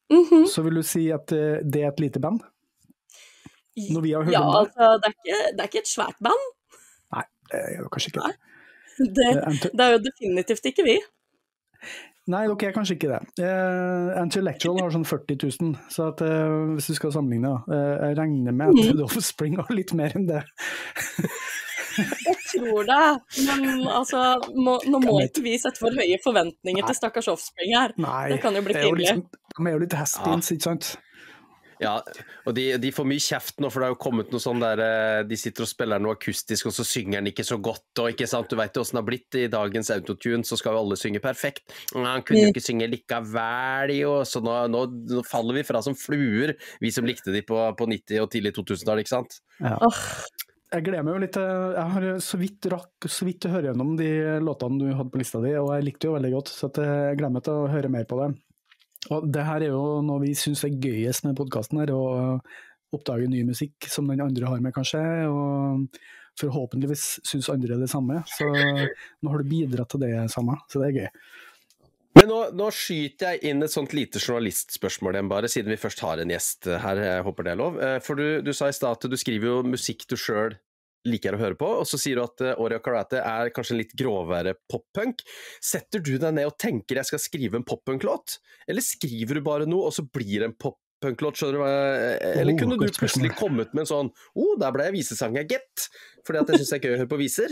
så vil du si at det et lite band? Når vi har hørt Ja, om det? altså, det er ikke et svært band. Nei, det er jo kanskje ikke det. Det er jo definitivt ikke vi. Nei, dere er kanskje ikke det. Intellectual har sånn 40 000, så at, hvis du skal sammenligne, jeg regner med at The Offspring har litt mer enn det. Jeg tror det, men altså, nå må ikke vi sette for høye forventninger til stakkars Offspring her. Nei, det kan jo bli kjedelig. De er jo litt has-beens, ikke sant? Ja, og de får mye kjeft nå, for det har jo kommet noe sånn der de sitter og spiller noe akustisk, og så synger den ikke så godt, og ikke sant, du vet jo hvordan det har blitt i dagens autotune, så skal jo alle synge perfekt. Han kunne jo ikke synge likevel, jo, så nå faller vi fra som fluer, vi som likte de på 90- og tidlig 2000-tall, ikke sant? Ja. Jeg gleder meg jo litt, jeg har så vidt å høre gjennom de låtene du hadde på lista di, og jeg likte jo veldig godt, så jeg gleder meg til å høre mer på det. Og det her er jo noe vi synes er gøyest med podcasten her, å oppdage ny musikk som den andre har med kanskje, og forhåpentligvis synes andre det samme, så nå har du bidratt til det samme, så det er gøy. Men nå skyter jeg inn et sånt lite journalistspørsmål igjen bare, siden vi først har en gjest her, jeg håper det er lov. For du sa i stad at du skriver jo musikk du selv liker å høre på, og så sier du at Ori og Karate er kanskje en litt grovere pop-punk. Setter du deg ned og tenker jeg skal skrive en pop-punk-låt? Eller skriver du bare noe, og så blir det en pop-punk-låt, skjønner du hva? Eller kunne du plutselig kommet med en sånn, der ble jeg visesanger, get! Fordi at jeg synes det er gøy å høre på viser.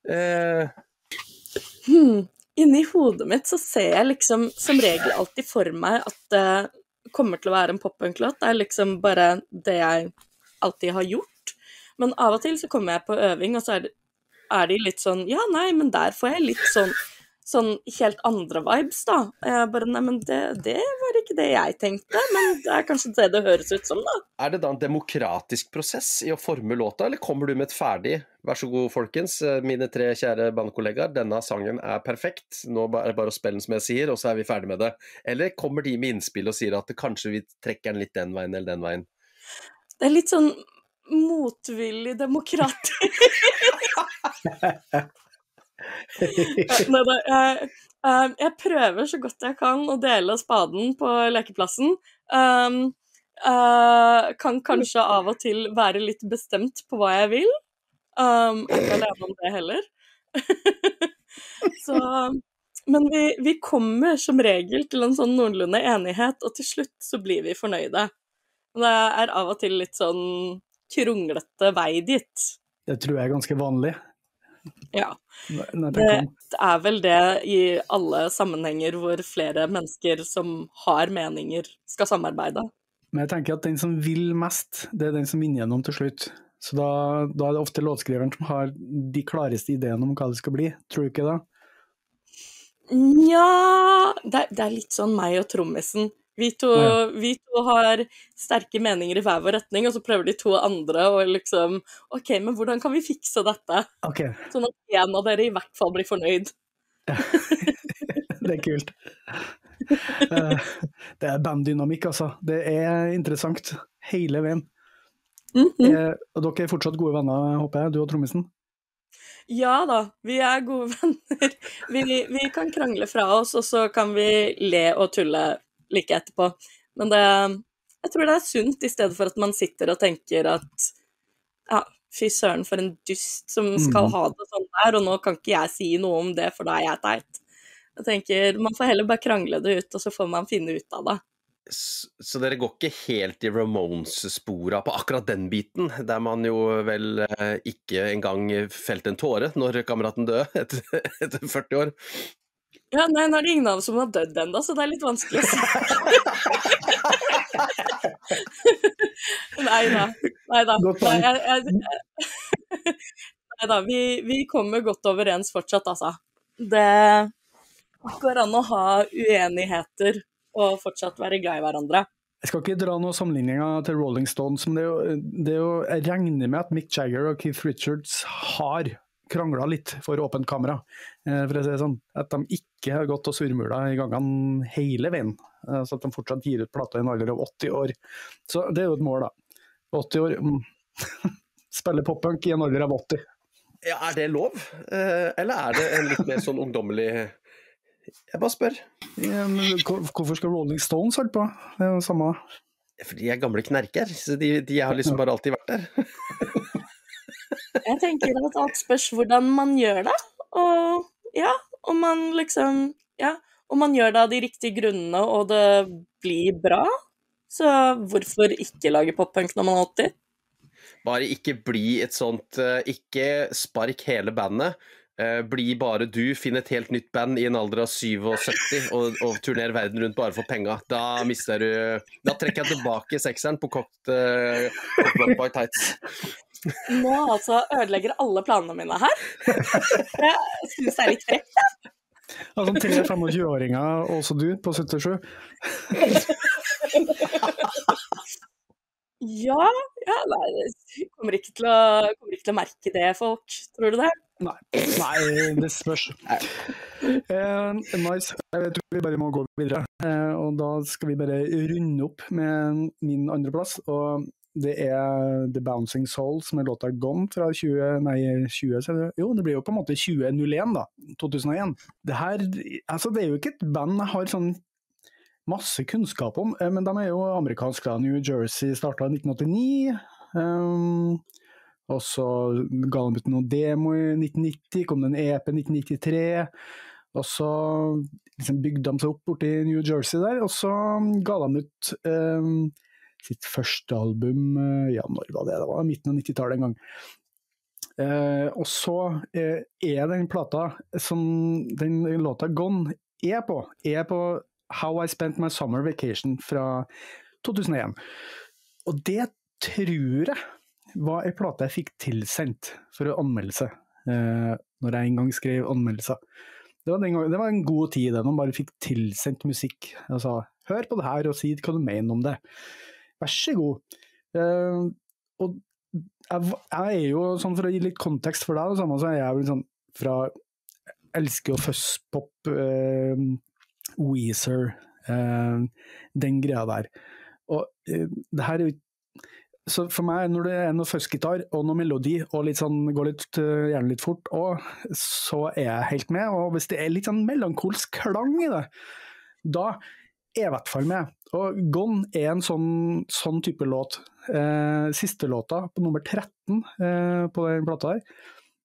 Inni hodet mitt så ser jeg liksom som regel alltid for meg at det kommer til å være en pop-punk-låt. Det er liksom bare det jeg alltid har gjort. Men av og til så kommer jeg på øving, og så er de litt sånn, ja, nei, men der får jeg litt sånn helt andre vibes, da. Jeg bare, nei, men det var ikke det jeg tenkte, men det er kanskje det høres ut som, da. Er det da en demokratisk prosess i å forme låta, eller kommer du med et ferdig, vær så god, folkens, mine 3 kjære bandkollegaer, denne sangen er perfekt, nå er det bare å spille den som jeg sier, og så er vi ferdig med det. Eller kommer de med innspill og sier at kanskje vi trekker den litt den veien eller den veien? Det er litt sånn motvillig demokrat. Jeg prøver så godt jeg kan å dele spaden på lekeplassen. Kan kanskje av og til være litt bestemt på hva jeg vil. Ikke alene om det heller. Men vi kommer som regel til en sånn noenlunde enighet, og til slutt så blir vi fornøyde. Det er av og til litt sånn krunglete vei dit. Det tror jeg er ganske vanlig. Ja, det er vel det i alle sammenhenger hvor flere mennesker som har meninger skal samarbeide. Men jeg tenker at den som vil mest, det er den som vinner gjennom til slutt. Så da er det ofte låtskriveren som har de klareste ideene om hva det skal bli. Tror du ikke det? Ja, det er litt sånn meg og trommisen. Vi to har sterke meninger i hver vår retning, og så prøver de 2 andre å liksom, ok, men hvordan kan vi fikse dette? Okay. Sånn at en av dere i hvert fall blir fornøyd. Det er kult. Det er banddynamikk, altså. Det er interessant, hele veien. Og dere er fortsatt gode venner, håper jeg, du og trommisen? Ja da, vi er gode venner. Vi kan krangle fra oss, og så kan vi le og tulle like etterpå. Men jeg tror det er sunt, i stedet for at man sitter og tenker at ja, fy søren for en dust som skal ha det sånn der, og nå kan ikke jeg si noe om det, for da er jeg teit. Jeg tenker, man får heller bare krangle det ut, og så får man finne ut av det. Så dere går ikke helt i Ramones-sporet på akkurat den biten, der man jo vel ikke engang felte en tåre når kameraten døde etter 40 år? Ja, nei, nå er det ingen av oss som har dødd enda, så det er litt vanskelig å si. Neida, vi kommer godt overens fortsatt, altså. Det går an å ha uenigheter og fortsatt være glad i hverandre. Jeg skal ikke dra noen sammenligninger til Rolling Stones, men jeg regner med at Mick Jagger og Keith Richards har kranglet litt for åpent kamera, for å si det sånn, at de ikke har gått og surmula i gangene hele veien, så at de fortsatt gir ut plater i en alder av 80 år. Så det er jo et mål da. 80 år, spille pop-punk i en alder av 80. Ja, er det lov? Eller er det en litt mer sånn ungdommelig Jeg bare spør. Men hvorfor skal Rolling Stones holde på? Det er jo samme. For de gamle knerker, så de har liksom bare alltid vært der. Jeg tenker at alt spørs hvordan man gjør det, og ja, om man liksom, ja, om man gjør det av de riktige grunnene, og det blir bra, så hvorfor ikke lage pop-punk når man er 80? Bare ikke bli et sånt, ikke spark hele bandet, bli bare du, finn et helt nytt band i en alder av 77 og turner verden rundt bare for penger. Da mister du, da trekker jeg tilbake sekseren på Cocked Blood by Tights. Nå altså ødelegger alle planene mine her. Jeg synes det er litt frekt, ja. Altså 3-25-åringer, også du, på 77. Ja, nei, jeg kommer ikke til å merke det, folk. Tror du det? Nei, det spørs. Nice. Jeg tror vi bare må gå videre. Og da skal vi bare runde opp med min andre plass, og det er The Bouncing Souls med låta Gone fra 20, jo, det blir jo på en måte 2001 da, 2001. Det her, altså det er jo ikke et band jeg har sånn masse kunnskap om, men de er jo amerikanske da, New Jersey startet i 1989, og så ga de ut noen demo i 1990, kom det en EP i 1993, og så liksom bygde de seg opp borti New Jersey der, og så ga de ut sitt første album, ja, når var det? Det var midten av 90-tallet en gang. Og så er den plata som den låta Gone er på How I Spent My Summer Vacation fra 2001. Og det tror jeg var en plate jeg fikk tilsendt for å anmelde når jeg en gang skrev anmeldelser. Det var en god tid, når man bare fikk tilsendt musikk. Jeg sa, hør på det her og si hva du mener om det. Vær så god. Og jeg er jo, sånn for å gi litt kontekst for deg, så er jeg jo sånn fra elsker og fuzz-pop, Weezer, den greia der. Og det her er jo, så for meg, når det er noe fuzz-gitar og noe melodi, og litt sånn, går gjerne litt fort, så er jeg helt med, og hvis det er litt sånn melankolsk klang i det, da er i hvert fall med. Og Gone er en sånn type låt. Siste låta på nummer 13 på den plata der.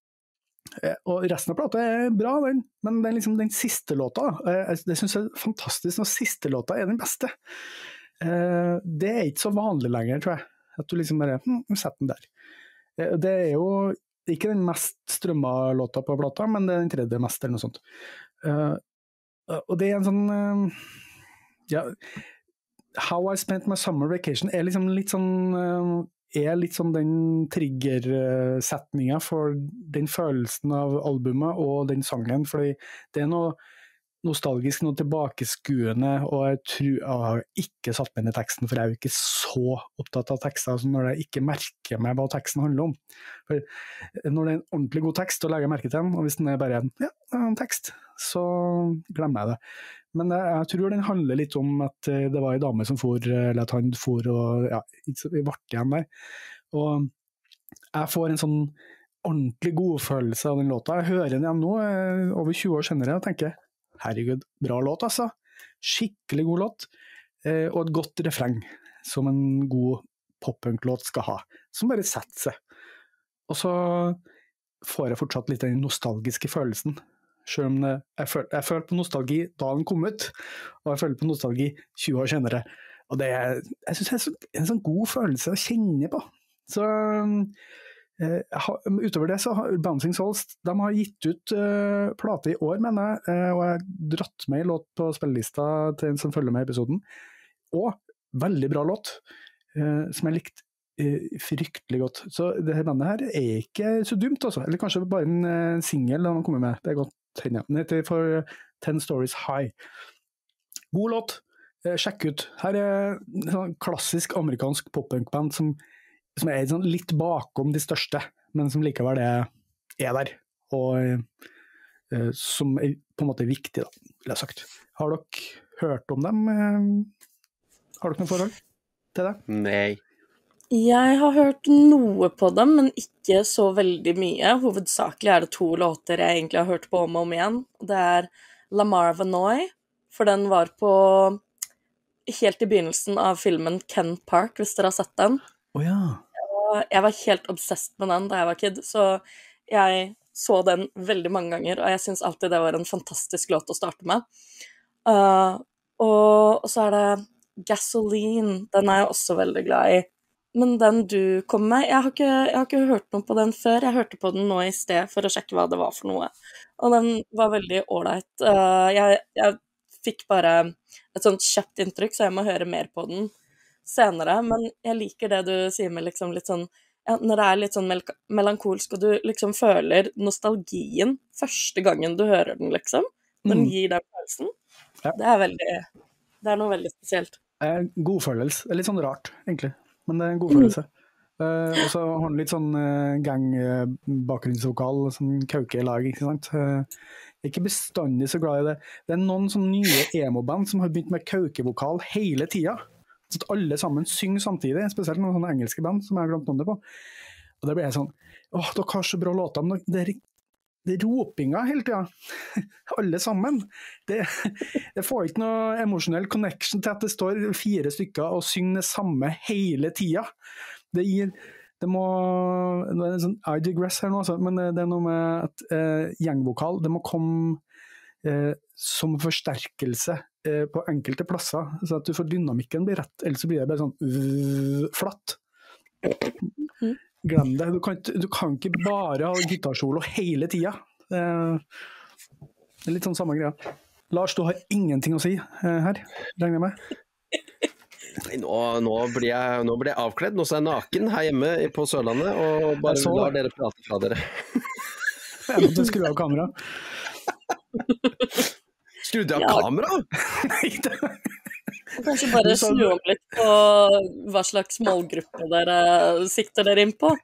Og resten av plata er bra, men det er liksom den siste låta. Det synes jeg er fantastisk, når siste låta er den beste. Det er ikke så vanlig lenger, tror jeg. At du liksom bare, setter den der. Det er jo ikke den mest strømma låta på plata, men det er den tredje mest, eller noe sånt. Og det er en sånn... Ja, How I Spent My Summer Vacation er liksom litt sånn den triggersetningen for den følelsen av albumet og den sangen, fordi det er noe nostalgisk, noe tilbakeskuende, og jeg har ikke satt meg inn i teksten, for jeg er jo ikke så opptatt av tekster, altså når jeg ikke merker meg hva teksten handler om. For når det er en ordentlig god tekst, så legger jeg merke til den, og hvis den er bare en tekst, så glemmer jeg det. Men jeg tror den handler litt om at det var en dame som eller at han for, og ja, vi ble igjen der. Og jeg får en sånn ordentlig god følelse av den låta. Jeg hører den igjen nå, over 20 år senere, og tenker, herregud, bra låt altså. Skikkelig god låt, og et godt refreng, som en god pop-punk-låt skal ha, som bare setter seg. Og så får jeg fortsatt litt den nostalgiske følelsen, selv om jeg føler på nostalgi da den kom ut, og jeg føler på nostalgi 20 år senere. Og jeg synes det er en sånn god følelse å kjenne på. Så utover det så har Bouncing Souls, de har gitt ut plate i år, mener jeg, og jeg har dratt med en låt på spillelista til en som følger med i episoden. Og veldig bra låt, som jeg likte fryktelig godt. Så det her bandet her er ikke så dumt også, eller kanskje bare en single han kommer med, det er godt. Den heter for 10 Stories High. God låt, sjekk ut. Her er en sånn klassisk amerikansk pop-punk-band som er sånn litt bakom de største, men som likevel er der, og som er på en måte viktig, da, vil jeg sagt. Har dere hørt om dem? Har dere noe forhold til det? Nei. Jeg har hørt noe på dem, men ikke så veldig mye. Hovedsakelig er det 2 låter jeg egentlig har hørt på om og om igjen. Det er Lamar Vanoy, for den var på helt i begynnelsen av filmen Ken Park, hvis dere har sett den. Ja. Og jeg var helt obsessed med den da jeg var kid, så jeg så den veldig mange ganger, og jeg synes alltid det var en fantastisk låt å starte med. Og så er det Gasoline, den er jeg også veldig glad i. Men den du kom med, jeg har ikke hørt noe på den før. Jeg hørte på den nå i sted for å sjekke hva det var for noe. Og den var veldig ålreit. Jeg fikk bare et sånt kjapt inntrykk, så jeg må høre mer på den senere. Men jeg liker det du sier med liksom litt sånn, ja, når det er litt sånn melankolsk, og du liksom føler nostalgien første gangen du hører den, liksom. Når den gir deg følelsen. Ja. Det er noe veldig spesielt. Godfølelse. Det er litt sånn rart, egentlig. Men det er en god følelse. Og så har han litt sånn gang-bakgrunnsvokal, sånn kauke i lag, ikke sant? Jeg er ikke bestandig så glad i det. Det er noen sånne nye emo-band som har begynt med kaukevokal hele tiden. Så at alle sammen synger samtidig, spesielt noen sånne engelske band som jeg har glemt navnet på. Og da blir jeg sånn, dere har så bra låter, men det er ropinga hele tiden. Alle sammen. Det får ikke noe emosjonell connection til at det står 4 stykker og synger det samme hele tiden. Det er sånn, I digress her nå, men det er noe med at gjengvokal, det må komme som forsterkelse på enkelte plasser, så at du får dynamikken blir rett, ellers så blir det bare sånn flatt. Glem det, du kan ikke bare ha gitarsolo hele tiden. Det er litt sånn samme greia. Lars, du har ingenting å si her, regner jeg med? Nå blir jeg avkledd, nå er jeg naken her hjemme på Sørlandet, og bare lar dere prate fra dere. Jeg måtte skru av kamera. Skrudde av kamera? Nei, det... Kanskje bare snu om litt på hva slags målgruppe dere sikter dere inn på?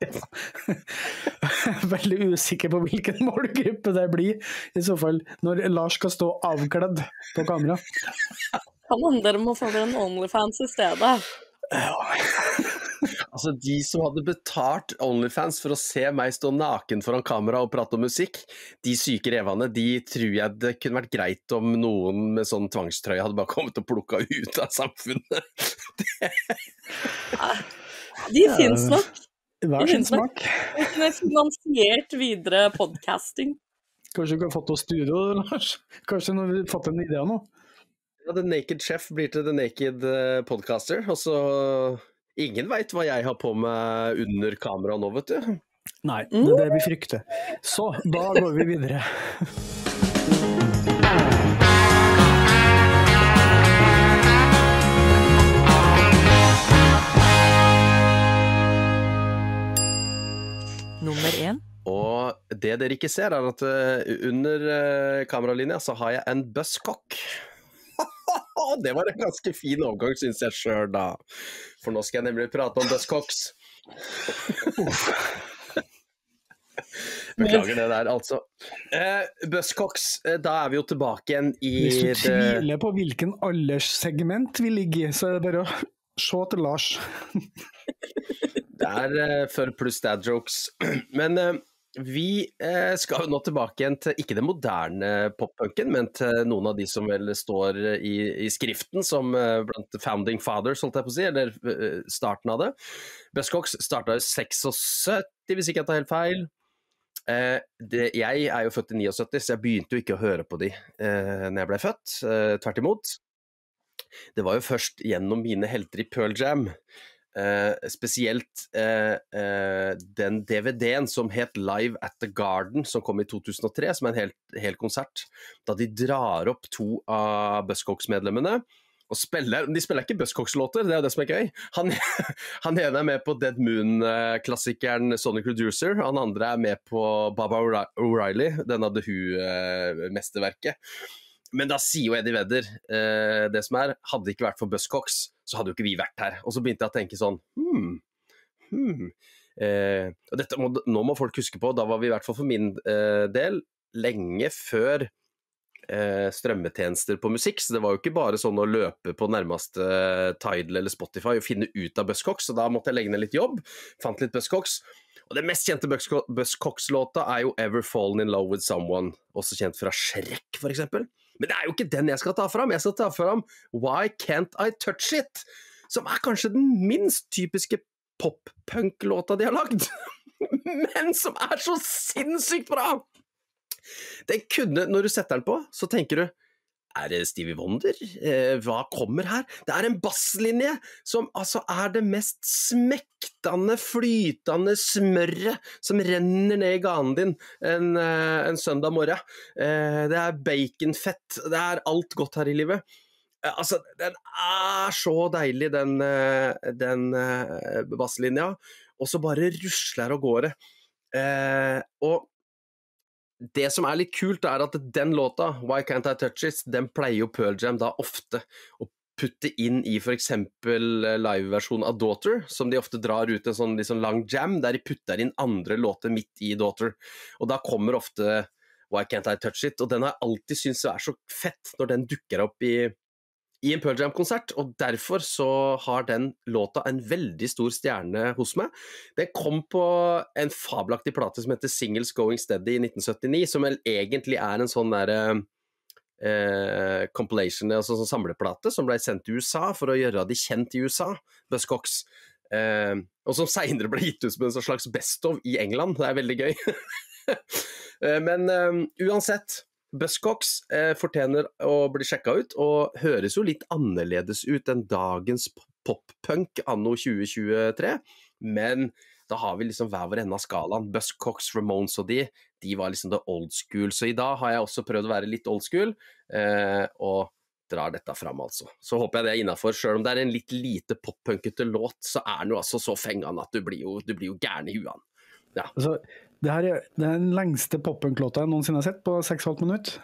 Veldig usikker på hvilken målgruppe det blir, i så fall, når Lars skal stå avkledd på kamera. Kan dere må få dere en OnlyFans i stedet. Altså, de som hadde betalt OnlyFans for å se meg stå naken foran kamera og prate om musikk, de syke revene, de tror jeg det kunne vært greit om noen med sånn tvangstrøye hadde bare kommet og plukket ut av samfunnet. De finnes nok. Hver sin smak. De kunne finansiert videre podcasting. Kanskje du har fått oss studio, Lars? Kanskje når vi har fått en idé nå? Ja, The Naked Chef blir til The Naked Podcaster, og så ingen vet hva jeg har på meg under kamera nå, vet du. Nei, det er det vi frykter. Så, da går vi videre. Nummer 1. Og det dere ikke ser er at under kameralinja så har jeg en buzzcock. Det var en ganske fin overgang, synes jeg selv da. For nå skal jeg nemlig prate om buzzcocks. Beklager det der, altså. Buzzcocks, da er vi jo tilbake igjen i... Hvis du tviler på hvilken alderssegment vi ligger i, så er det bare å se til Lars. Det er for pluss dad jokes. Men vi skal jo nå tilbake igjen til ikke det moderne pop-punken, men til noen av de som vel står i skriften som blant founding fathers, holdt jeg på å si, eller starten av det. Buzzcocks startet i 76, hvis ikke jeg tar helt feil. Jeg er jo født i 79, så jeg begynte jo ikke å høre på de når jeg ble født, tvert imot. Det var jo først gjennom mine helter i Pearl Jam, spesielt den DVD-en som het Live at the Garden, som kom i 2003, som er en hel konsert, da de drar opp 2 av Buzzcocks-medlemmene, og de spiller ikke Buzzcocks-låter, det er jo det som er gøy. Han ene er med på Dead Moon-klassikeren Sonic Reducer, han andre er med på Baba O'Reilly, denne The Who-mesterverket. Men da sier jo Eddie Vedder, det som hadde det ikke vært for Buzzcocks, så hadde jo ikke vi vært her. Og så begynte jeg å tenke sånn, og dette nå må folk huske på, da var vi i hvert fall for min del lenge før strømmetjenester på musikk, så det var jo ikke bare sånn å løpe på nærmeste Tidal eller Spotify og finne ut av Buzzcocks, så da måtte jeg legge ned litt jobb, fant litt Buzzcocks, og det mest kjente Buzzcocks-låta er jo Ever Fallen in Love with Someone, også kjent fra Shrek for eksempel. Men det jo ikke den jeg skal ta fram. Jeg skal ta fram Why Can't I Touch It? Som kanskje den minst typiske pop-punk-låta de har lagd. Men som så sinnssykt bra! Den kunne, når du setter den på, så tenker du, det Stevie Wonder? Hva kommer her? Det en basslinje som altså det mest smektende, flytende smørret som renner ned i ganen din en søndag morgen. Det baconfett, det alt godt her i livet. Altså, den så deilig, den basslinja, og så bare rusler og går det. Og det som litt kult at den låta, Why Can't I Touch It, den pleier jo Pearl Jam da ofte å putte inn i for eksempel live-versjonen av Daughter, som de ofte drar ut en sånn liksom lang jam, der de putter inn andre låter midt i Daughter. Og da kommer ofte Why Can't I Touch It, og den har jeg alltid syntes så fett når den dukker opp i en Pearl Jam-konsert, og derfor så har den låta en veldig stor stjerne hos meg. Den kom på en fabelaktig plate som heter Singles Going Steady i 1979, som vel egentlig en sånn der compilation, altså sånn samleplate, som ble sendt til USA for å gjøre de kjent i USA, Buzzcocks, og som senere ble gitt ut som en slags best-of i England. Det veldig gøy. Men uansett, Buzzcocks fortjener å bli sjekket ut, og høres jo litt annerledes ut enn dagens pop-punk anno 2023, men da har vi liksom hver vår ende av skalaen. Buzzcocks, Ramones og de var liksom det old school, så i dag har jeg også prøvd å være litt old school, og drar dette frem altså. Så håper jeg det innenfor, selv om det en litt lite pop-punkete låt, så den jo altså så fengende at du blir jo gæren i huan. Ja. Altså, det er den lengste pop-punk-låta jeg noensinne har sett på 6,5 minutter.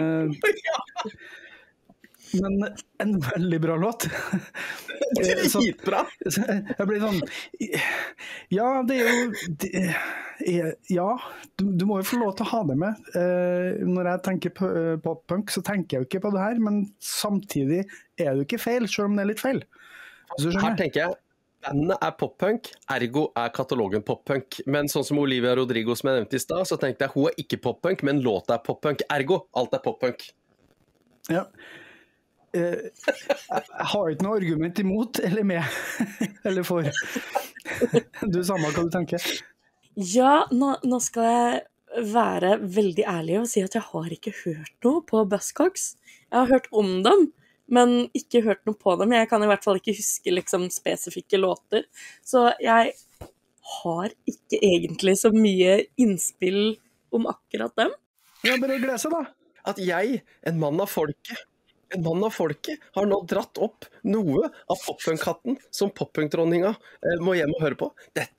Men en veldig bra låt. Dritbra! Jeg blir sånn, ja, det jo, ja, du må jo få lov til å ha det med. Når jeg tenker pop-punk, så tenker jeg jo ikke på det her, men samtidig det jo ikke feil, selv om det litt feil. Her tenker jeg, bandet pop-punk, ergo katalogen pop-punk. Men sånn som Olivia Rodrigo som jeg nevnte i sted, så tenkte jeg, hun ikke pop-punk, men låta pop-punk. Ergo, alt pop-punk. Ja. Jeg har ikke noe argument imot, eller med, eller for. Du samme hva du tenker. Ja, nå skal jeg være veldig ærlig og si at jeg har ikke hørt noe på Buzzcocks. Jeg har hørt om dem, men ikke hørt noe på dem. Jeg kan i hvert fall ikke huske liksom spesifikke låter. Så jeg har ikke egentlig så mye innspill om akkurat dem. Ja, bare glede seg da. At jeg, en mann av folket, har nå dratt opp noe av pop-punk-hatten som pop-punk-dronninga må hjem og høre på.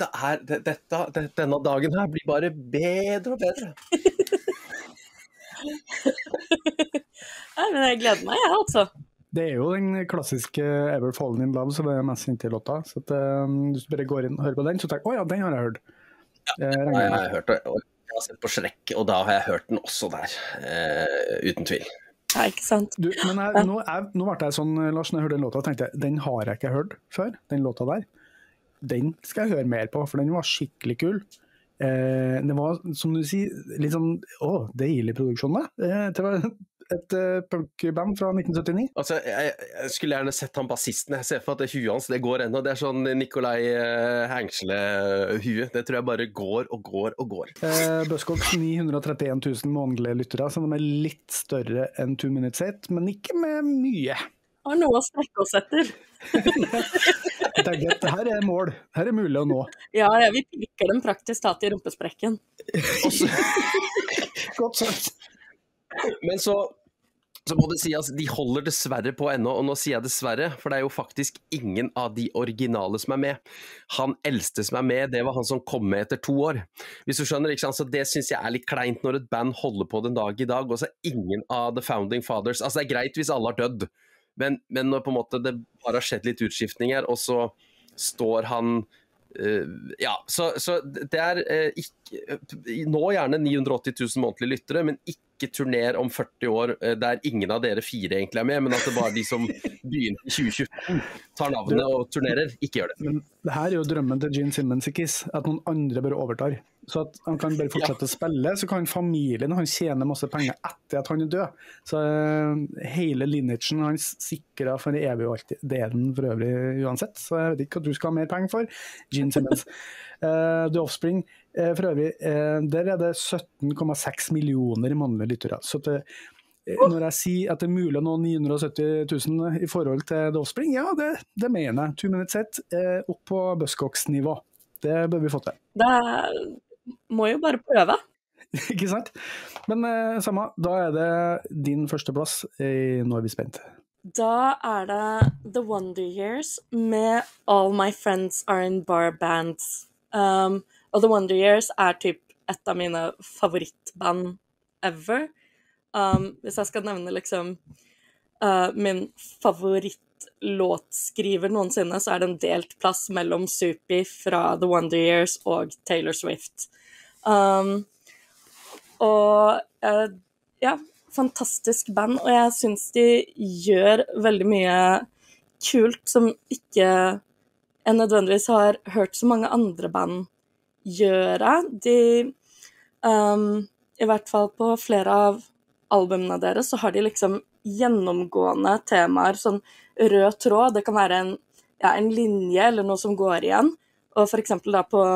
Denne dagen her blir bare bedre og bedre. Nei, men jeg gleder meg, altså. Det jo den klassiske Ever Fallen in Love, så det mest inntil låta. Så at, hvis du bare går inn og hører på den, så tenker jeg, ja, den har jeg hørt. Jeg har hørt det, og jeg har sett på Shrek, og da har jeg hørt den også der, uten tvil. Ja, ikke sant? Men nå ble jeg sånn, Lars, når jeg hørte den låta, tenkte jeg, den har jeg ikke hørt før, den låta der. Den skal jeg høre mer på, for den var skikkelig kul. Det var, som du sier, litt sånn, deilig produksjon da. Det var et punkband fra 1979. Altså, jeg skulle gjerne sett han bassisten. Jeg ser for at det huet hans, det går ennå. Det sånn Nikolai Hengsle-hue. Det tror jeg bare går og går og går. Buzzcocks 931 000 månedlige lyttere, så de litt større enn 2 Minutes 8, men ikke med mye. Har noe å strekke oss etter. Jeg tenker at her mål. Her mulig å nå. Ja, vi pikker dem praktisk tatt i rumpesprekken. Godt sagt. Men så må det si at de holder dessverre på ennå, og nå sier jeg dessverre, for det jo faktisk ingen av de originale som med. Han eldste som med, det var han som kom med etter 2 år. Hvis du skjønner, ikke sant? Så det synes jeg litt kleint når et band holder på den dag i dag, og så ingen av The Founding Fathers. Altså det greit hvis alle har dødd, men når på en måte det bare har skjedd litt utskiftninger, og så står han så det ikke, nå gjerne 980 000 månedlige lyttere, men ikke turner om 40 år der ingen av dere 4 egentlig med, men at det bare de som begynner i 2020 tar navnet og turnerer, ikke gjør det. Men det her jo drømmen til Gene Simmons i Kiss, at noen andre bare overtar. så at han kan bare fortsette å spille, så kan familien han tjene masse penger etter at han er død. Så hele lineagen hans sikret for evig og alltid. Det er den for øvrig uansett, så jeg vet ikke hva du skal ha mer penger for. Gene Simmons. The Offspring, for øvrig, der er det 17,6 millioner månedlige lyttere. Så når jeg sier at det er mulig å nå 970 000 i forhold til The Offspring, ja, det mener jeg. 2 Minute Set opp på Buzzcocks-nivå. Det bør vi få til. Det må jo bare prøve. Ikke sant? Men samme, da er det din første plass. Nå er vi spent. Da er det The Wonder Years med All My Friends Are in Bar Bands. Og The Wonder Years er typ et av mine favorittband ever. Hvis jeg skal nevne liksom min favorittlåtskriver noensinne, så er det en delt plass mellom Soupy fra The Wonder Years og Taylor Swift. Ja, fantastisk band, og jeg synes de gjør veldig mye kult som ikke jeg nødvendigvis har hørt så mange andre band gjøre. De, i hvert fall på flere av albumene deres, så har de liksom gjennomgående temaer, sånn rød tråd, det kan være en linje eller noe som går igjen, og for eksempel da på,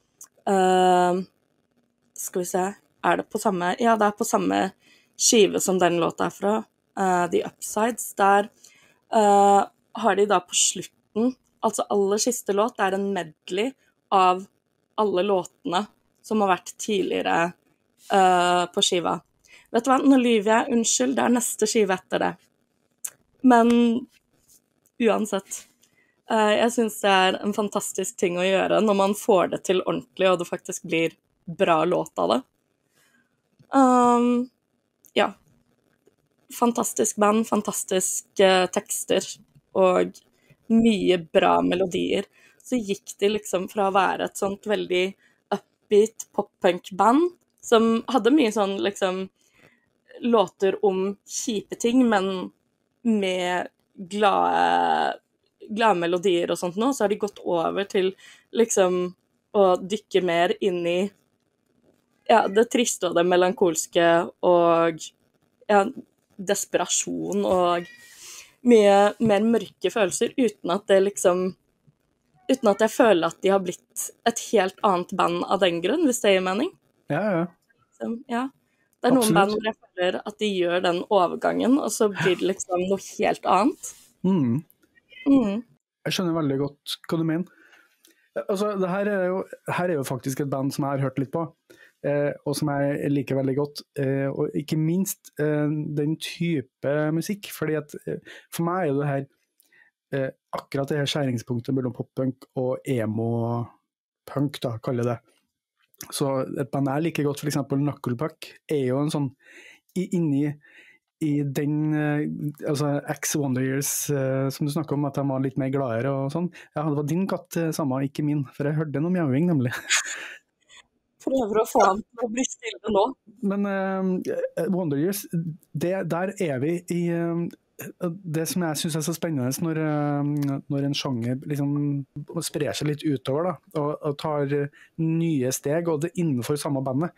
skal vi se, er det på samme, ja det er på samme skive som den låta er fra, The Upsides, der har de da på slutten, altså aller siste låt, det er en medley av alle låtene som har vært tidligere på skiva. Vet du hva, nå lyver jeg, unnskyld, det er neste skive etter det. Men uansett, jeg synes det er en fantastisk ting å gjøre når man får det til ordentlig, og det faktisk blir bra låt av det. Ja, fantastisk band, fantastiske tekster, og mye bra melodier. Så gikk de liksom fra å være et sånt veldig upbeat pop-punk-band, som hadde mye sånn liksom låter om kjipe ting, men med glade melodier og sånt nå, så har de gått over til liksom å dykke mer inn i det triste og det melankolske og desperasjon og mye mer mørke følelser, uten at jeg føler at de har blitt et helt annet band av den grunn, hvis det gir mening. Ja. Ja. Det er noen band hvor jeg føler at de gjør den overgangen, og så blir det liksom noe helt annet. Jeg skjønner veldig godt hva du mener. Altså, det her er jo faktisk et band som jeg har hørt litt på, og som jeg liker veldig godt, og ikke minst den type musikk, fordi at for meg er det her akkurat det her skjæringspunktet mellom pop-punk og emo-punk, da, kaller det. Så et band jeg liker godt, for eksempel Knucklepuck, er jo en sånn inni i den altså X-Wonder Years som du snakker om, at de var litt mer gladere og sånn. Ja, det var din katt samme, ikke min, for jeg hørte noe mjauing nemlig. Prøver å få han til å bli stille nå. Men Wonder Years, der er vi i det som jeg synes er så spennende når en sjanger liksom sprer seg litt utover da, og tar nye steg, og det innenfor samme bandet,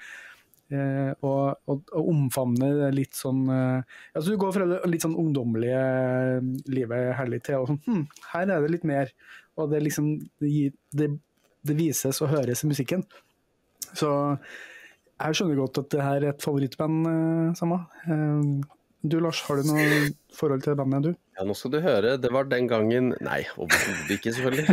og omfavner litt sånn altså du går fra det litt sånn ungdommelige livet herlig til og sånn, her er det litt mer, og det liksom det vises og høres i musikken. Så jeg skjønner godt at det her er et favorittband samme. Du, Lars, har du noe forhold til bandet, du? Ja, nå skal du høre. Det var den gangen... Nei, overhodet ikke, selvfølgelig.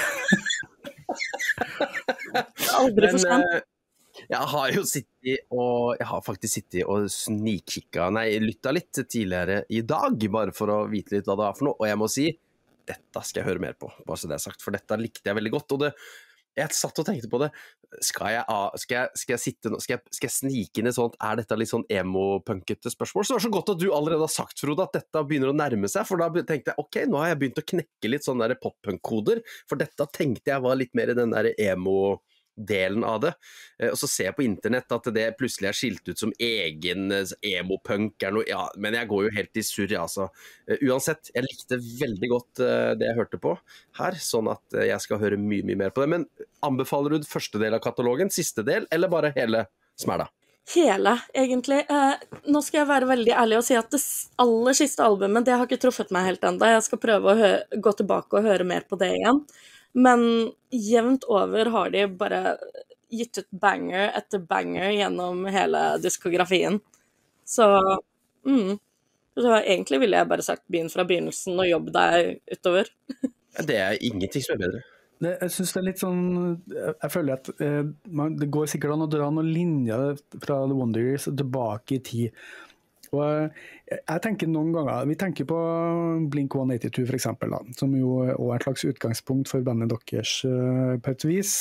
Aldri for sent. Jeg har faktisk sittet og lyttet litt tidligere i dag, bare for å vite litt hva det er for noe. Og jeg må si, dette skal jeg høre mer på, bare så det er sagt, for dette likte jeg veldig godt. Og jeg satt og tenkte på det, skal jeg snike inn i sånt, er dette litt sånn emo-punkete spørsmål? Så det var så godt at du allerede har sagt, Frode, at dette begynner å nærme seg, for da tenkte jeg, ok, nå har jeg begynt å knekke litt sånne der pop-punk-koder, for dette tenkte jeg var litt mer i den der emo delen av det. Og så ser jeg på internett at det plutselig skilt ut som egen emo-punk, ja, men jeg går jo helt i surr, altså. Uansett, jeg likte veldig godt det jeg hørte på her, sånn at jeg skal høre mye mer på det. Men anbefaler du første del av katalogen, siste del, eller bare hele smæla? Hele, egentlig. Nå skal jeg være veldig ærlig og si at det aller siste albumet, det har ikke truffet meg helt enda. Jeg skal prøve å gå tilbake og høre mer på det igjen. Men jevnt over har de bare gitt ut banger etter banger gjennom hele diskografien. Så egentlig ville jeg bare sagt begynn fra begynnelsen og jobb deg utover. Det ingenting som bedre. Jeg synes det litt sånn, jeg føler at det går sikkert an å dra noen linjer fra The Wonder Years tilbake i tid. Og jeg tenker noen ganger, vi tenker på Blink-182 for eksempel, da, som jo er et slags utgangspunkt for bandet deres på et vis.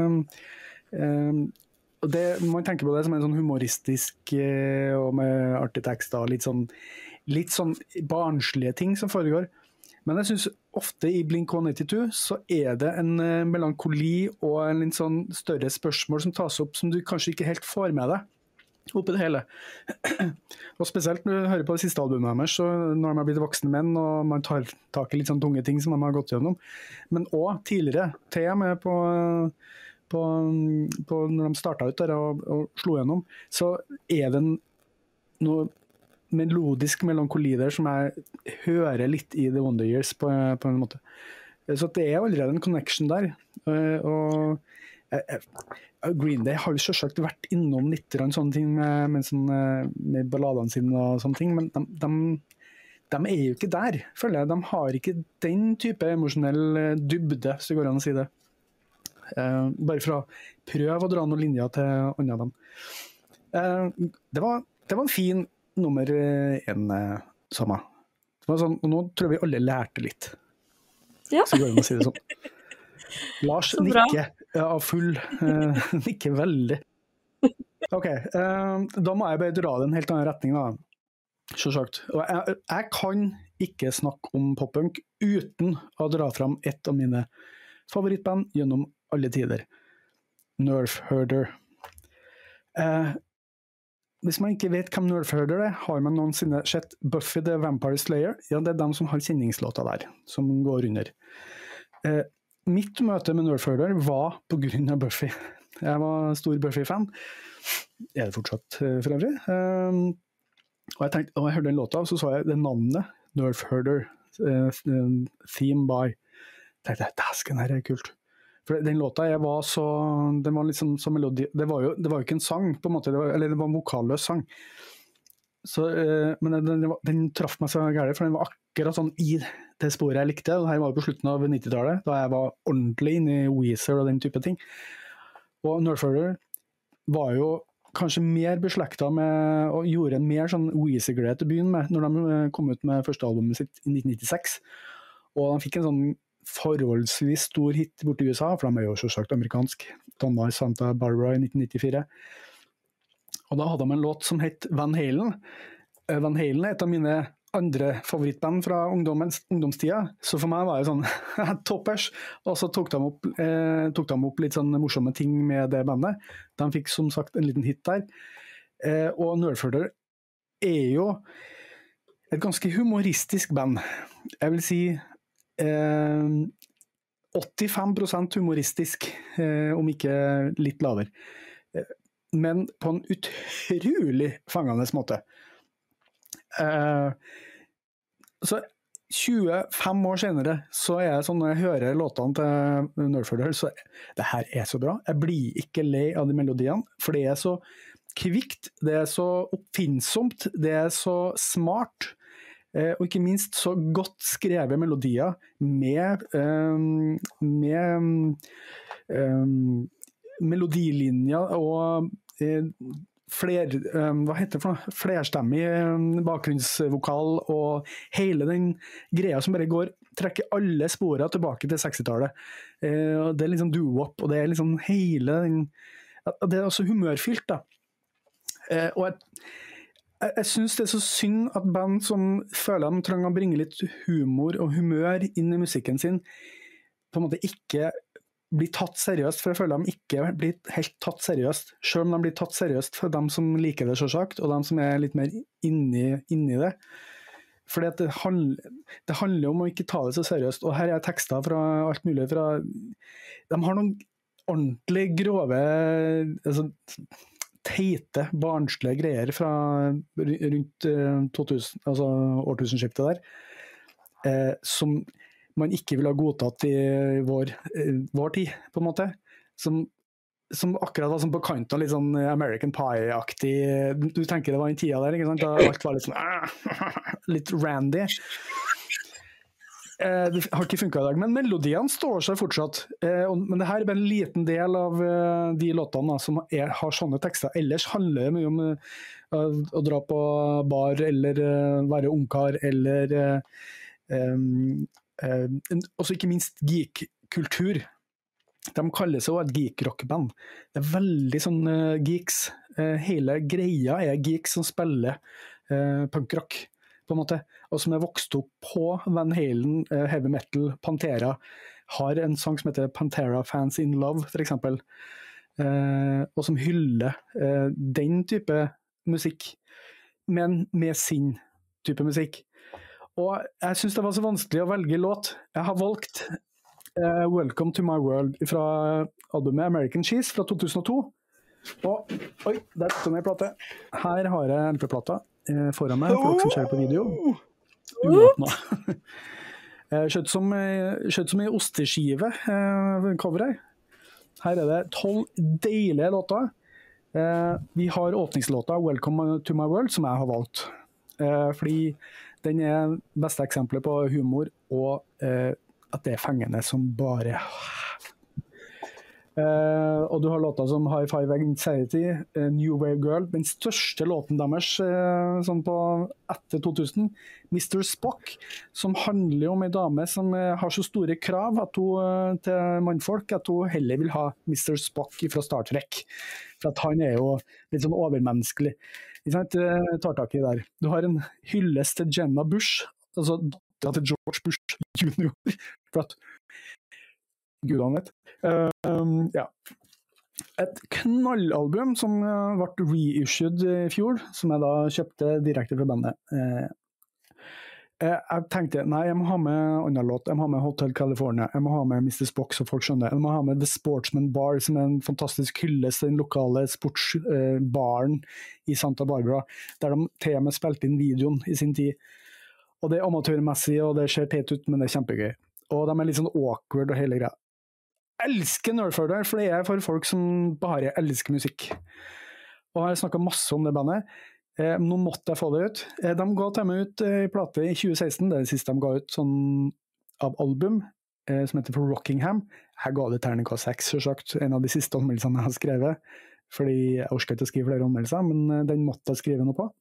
Og man tenker på det som en sånn humoristisk og med artige tekster, litt sånn barnslige ting som foregår. Men jeg synes ofte i Blink-182 så er det en melankoli og en litt sånn større spørsmål som tas opp som du kanskje ikke helt får med deg oppi det hele. Og spesielt når du hører på det siste albumet deres, så når de har blitt voksne menn og man tar tak i litt sånn tunge ting som de har gått gjennom. Men også tidligere, til og med på når de startet ut der og slo gjennom, så er det noe melodisk melankoli der som jeg hører litt i The Wonder Years på en måte. Så det er allerede en connection der. Og Green Day har jo selvsagt vært innom litt sånne ting med balladene sine og sånne ting, men de er jo ikke der, føler jeg. De har ikke den type emosjonell dybde, hvis det går an å si det. Bare for å prøve å dra noen linjer til andre av dem. Det var en fin nummer 1 samme. Det var sånn, og nå tror jeg vi alle lærte litt. Ja. Så går det an å si det sånn. Lars nikker av full, nikker veldig. Ok, da må jeg bare dra det en helt annen retning da. Selvsagt. Og jeg kan ikke snakke om poppunk uten å dra fram et av mine favorittband gjennom alle tider. Nerf Herder. Hvis man ikke vet hvem Nerf Herder er, har man noensinne sett Buffy the Vampire Slayer? Ja, det er dem som har kjenningslåta der, som går under. Mitt møte med Nerf Herder var på grunn av Buffy. Jeg var stor Buffy-fan. Er det fortsatt for øvrig? Og jeg hørte den låta, så jeg det navnet, Nerf Herder, Theme by. Jeg tenkte, dæsken, her er kult. For den låta den var liksom som melodi, det var jo ikke en sang på en måte, det var en vokalløs sang. Så, men den traff meg så gærlig, for den var akkurat sånn i det sporet jeg likte, og her var det på slutten av 90-tallet, da jeg var ordentlig inne i Weezer og den type ting. Og Nerf Herder var jo kanskje mer beslektet med, og gjorde en mer sånn Weezer-greie til byen med, når de kom ut med første albumet sitt i 1996. Og de fikk en sånn forholdsvis stor hit borte i USA, for de er jo selvsagt amerikansk, Donna i Santa Barbara i 1994. Og da hadde de en låt som het Van Halen. Van Halen er et av mine andre favorittband fra ungdomstida, så for meg var det sånn toppers, og så tok de opp litt sånn morsomme ting med det bandet. De fikk som sagt en liten hit der. Og Nerf Herder er jo et ganske humoristisk band. Jeg vil si 85% humoristisk, om ikke litt lavere. Men på en utrolig fangende måte. Så 25 år senere, så er jeg sånn, når jeg hører låtene til Nerf Herder, så det her er så bra. Jeg blir ikke lei av de melodiene, for det er så kvikt, det er så oppfinnsomt, det er så smart, og ikke minst så godt skrevet melodier med melodilinjer og flerstemmig bakgrunnsvokal og hele den greia som bare trekker alle sporene tilbake til 60-tallet. Det er liksom doo-wop, og det er liksom hele den, det er også humørfylt da. Og jeg synes det er så synd at band som føler de trenger å bringe litt humor og humør inn i musikken sin, på en måte ikke blir tatt seriøst, for jeg føler de ikke blir helt tatt seriøst, selv om de blir tatt seriøst for dem som liker det selvsagt, og dem som litt mer inni det. For det handler om å ikke ta det så seriøst, og her tekster fra alt mulig, de har noen ordentlig grove, altså, teite, barnslige greier fra rundt 2000, altså årtusenskiftet der, som man ikke ville ha godtatt i vår tid, på en måte. Som akkurat var sånn på kanten, litt sånn American Pie-aktig. Du tenker det var en tida der, ikke sant? Da alt var litt sånn, litt randy. Det har ikke funket i dag, men melodiene står seg fortsatt. Men det her bare en liten del av de låtene som har sånne tekster. Ellers handler det mye om å dra på bar, eller være ungkar, eller også ikke minst geek-kultur. De kaller seg også et geek-rockband. Det veldig sånn geeks. Hele greia geeks som spiller punkrock, på en måte, og som vokst opp på Van Halen, heavy metal, Pantera, har en sang som heter Pantera Fans in Love, for eksempel, og som hyller den type musikk, men med sin type musikk. Og jeg synes det var så vanskelig å velge låt. Jeg har valgt Welcome to My World fra albumet American Cheese fra 2002. Og, oi, der står jeg plate. Her har jeg LP-plata foran meg, for dere som ser på video. Skjøtt som en osteskive, coveret. Her det 12 deilige låter. Vi har åpningslåta Welcome to My World, som jeg har valgt. Fordi den beste eksemplet på humor, og at det fengende som bare... og du har låter som High Five Anxiety, New Wave Girl, den største låten deres sånn på etter 2000, Mr. Spock, som handler om en dame som har så store krav til mannfolk at hun heller vil ha Mr. Spock fra Star Trek, for at han jo litt sånn overmenneskelig. Tar tak i der. Du har en hyllest til Jenna Bush, altså til George Bush Jr., for at gudene vet. Ja. Et knallalbum som ble reissued i fjor, som jeg da kjøpte direkte fra bandet. Jeg tenkte, nei, jeg må ha med annen låt, jeg må ha med Hotel California, jeg må ha med Mr. Spock, så folk skjønner, jeg må ha med The Sportsman Bar, som en fantastisk hyllest til den lokale sportsbaren i Santa Barbara, der de til og med spilte inn videoen i sin tid. Og det amatørmessig, og det ser teit ut, men det kjempegøy. Og de litt sånn awkward og hele greia. Jeg elsker Nerdfurter, for det for folk som bare elsker musikk. Og jeg har snakket masse om det bandet. Nå måtte jeg få det ut. De ga til meg ut i plate i 2016, det siste de ga ut sånn av album, som heter For Rockingham. Jeg ga det terningkast 6, selvsagt, en av de siste anmeldelsene jeg har skrevet, fordi jeg orsker ikke å skrive flere anmeldelser, men den måtte jeg skrive noe på.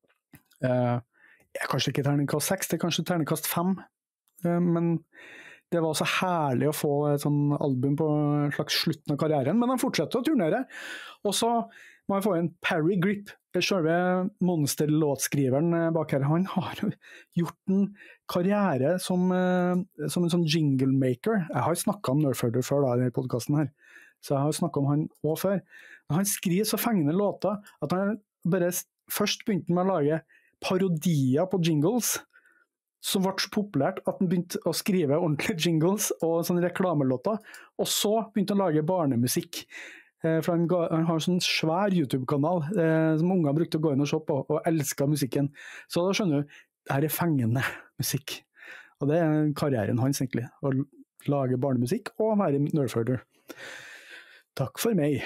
Kanskje ikke terningkast 6, det kanskje terningkast 5, men det var så herlig å få et sånn album på en slags slutten av karrieren, men han fortsetter å turnere. Og så må jeg få en Parry Grip, selve monster-låtskriveren bak her. Han har gjort en karriere som en sånn jingle maker. Jeg har snakket om Nerdfurter før da, i denne podcasten her, så jeg har snakket om han også før. Men han skriver så fengende låter at han bare først begynte med å lage parodier på jingles, som ble så populært at han begynte å skrive ordentlige jingles og sånne reklamelåter, og så begynte han å lage barnemusikk. For han har en sånn svær YouTube-kanal som unger brukte å gå inn og se på, og elsket musikken. Så da skjønner du, det her fengende musikk. Og det karrieren hans egentlig, å lage barnemusikk og være Nerdfurter. Takk for meg.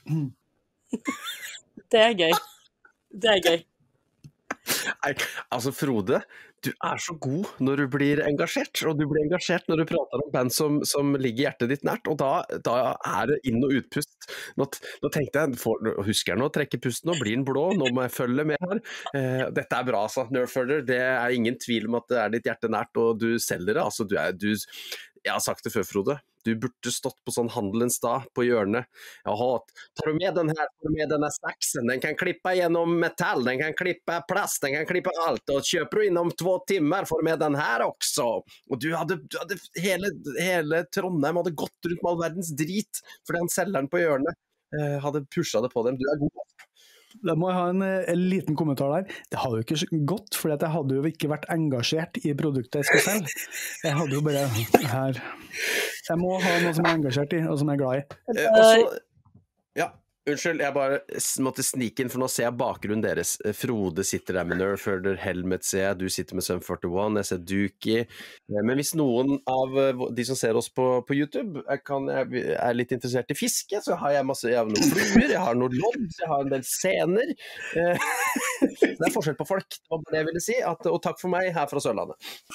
Det gøy. Det gøy. Nei, altså Frode, du så god når du blir engasjert, og du blir engasjert når du prater om band som ligger hjertet ditt nært, og da det inn- og utpust. Nå tenkte jeg, husker jeg nå å trekke pusten, og blir den blå, nå må jeg følge med her. Dette bra, altså. Nerdfurter, det ingen tvil om at det ditt hjerte nært, og du selger det, altså jeg har sagt det før, Frode. Du burde stått på sånn handelens dag på hjørnet. Jaha, tar du med den her, tar du med denne saksen, den kan klippe gjennom metall, den kan klippe plast, den kan klippe alt, og kjøper du innom 2 timer, får du med den her også. Og du hadde hele Trondheim hadde gått rundt med all verdens drit, fordi han selgeren på hjørnet hadde pushet det på dem. Du god. Da må jeg ha en liten kommentar der. Det hadde jo ikke gått, for jeg hadde jo ikke vært engasjert i produktet jeg skulle selge. Jeg hadde jo bare her. Jeg må ha noe som jeg er engasjert i, og som jeg er glad i. Ja, unnskyld, jeg bare måtte snike inn, for nå ser jeg bakgrunnen deres. Frode sitter der med Nerf-Herder, Helmet ser jeg, du sitter med Sum 41, jeg ser Duki. Men hvis noen av de som ser oss på YouTube er litt interessert i fiske, så har jeg noen fluer, jeg har noen lodd, jeg har en del scener. Det er forskjell på folk, det var det jeg ville si. Og takk for meg her fra Sørlandet.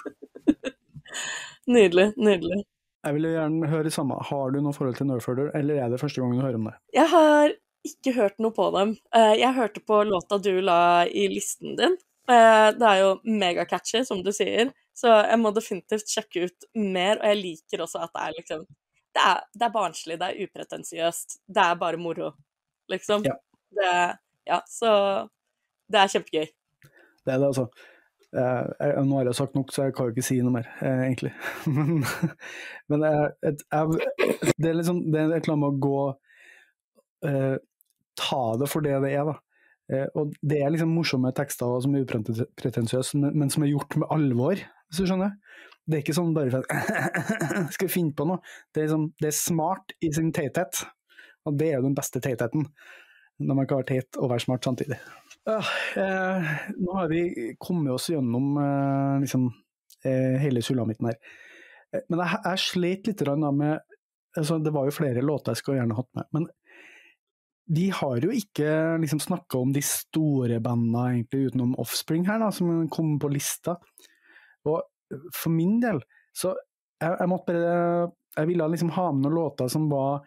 Nydelig, nydelig. Jeg vil gjerne høre samme. Har du noe forhold til Nerf-Herder, eller er det første gangen du hører om det? Jeg har ikke hørt noe på dem. Jeg hørte på låta du la i listen din. Det er jo mega-catchy, som du sier, så jeg må definitivt sjekke ut mer, og jeg liker også at det er liksom, det er barnslig, det er upretensiøst, det er bare moro, liksom. Ja. Så det er kjempegøy. Det er det, altså. Nå har jeg sagt nok, så jeg kan jo ikke si noe mer, egentlig. Men det er liksom, det er et eller annet med å gå, ta det for det er da. Og det er liksom morsomme tekster som er upretensiøse, men som er gjort med alvor, hvis du skjønner. Det er ikke sånn bare for at skal finne på noe. Det er, liksom, det er smart i sin teithet, og det er jo den beste teitheten, når man kan være teit og være smart samtidig. Nå har vi kommet oss gjennom hele sulamitten her. Men jeg slet litt med, altså det var jo flere låter jeg skulle gjerne hatt med, men vi har jo ikke liksom snakket om de store bandene egentlig utenom Offspring her da, som kom på lista. Og for min del, så jeg måtte bare, jeg ville liksom ha med noen låter som var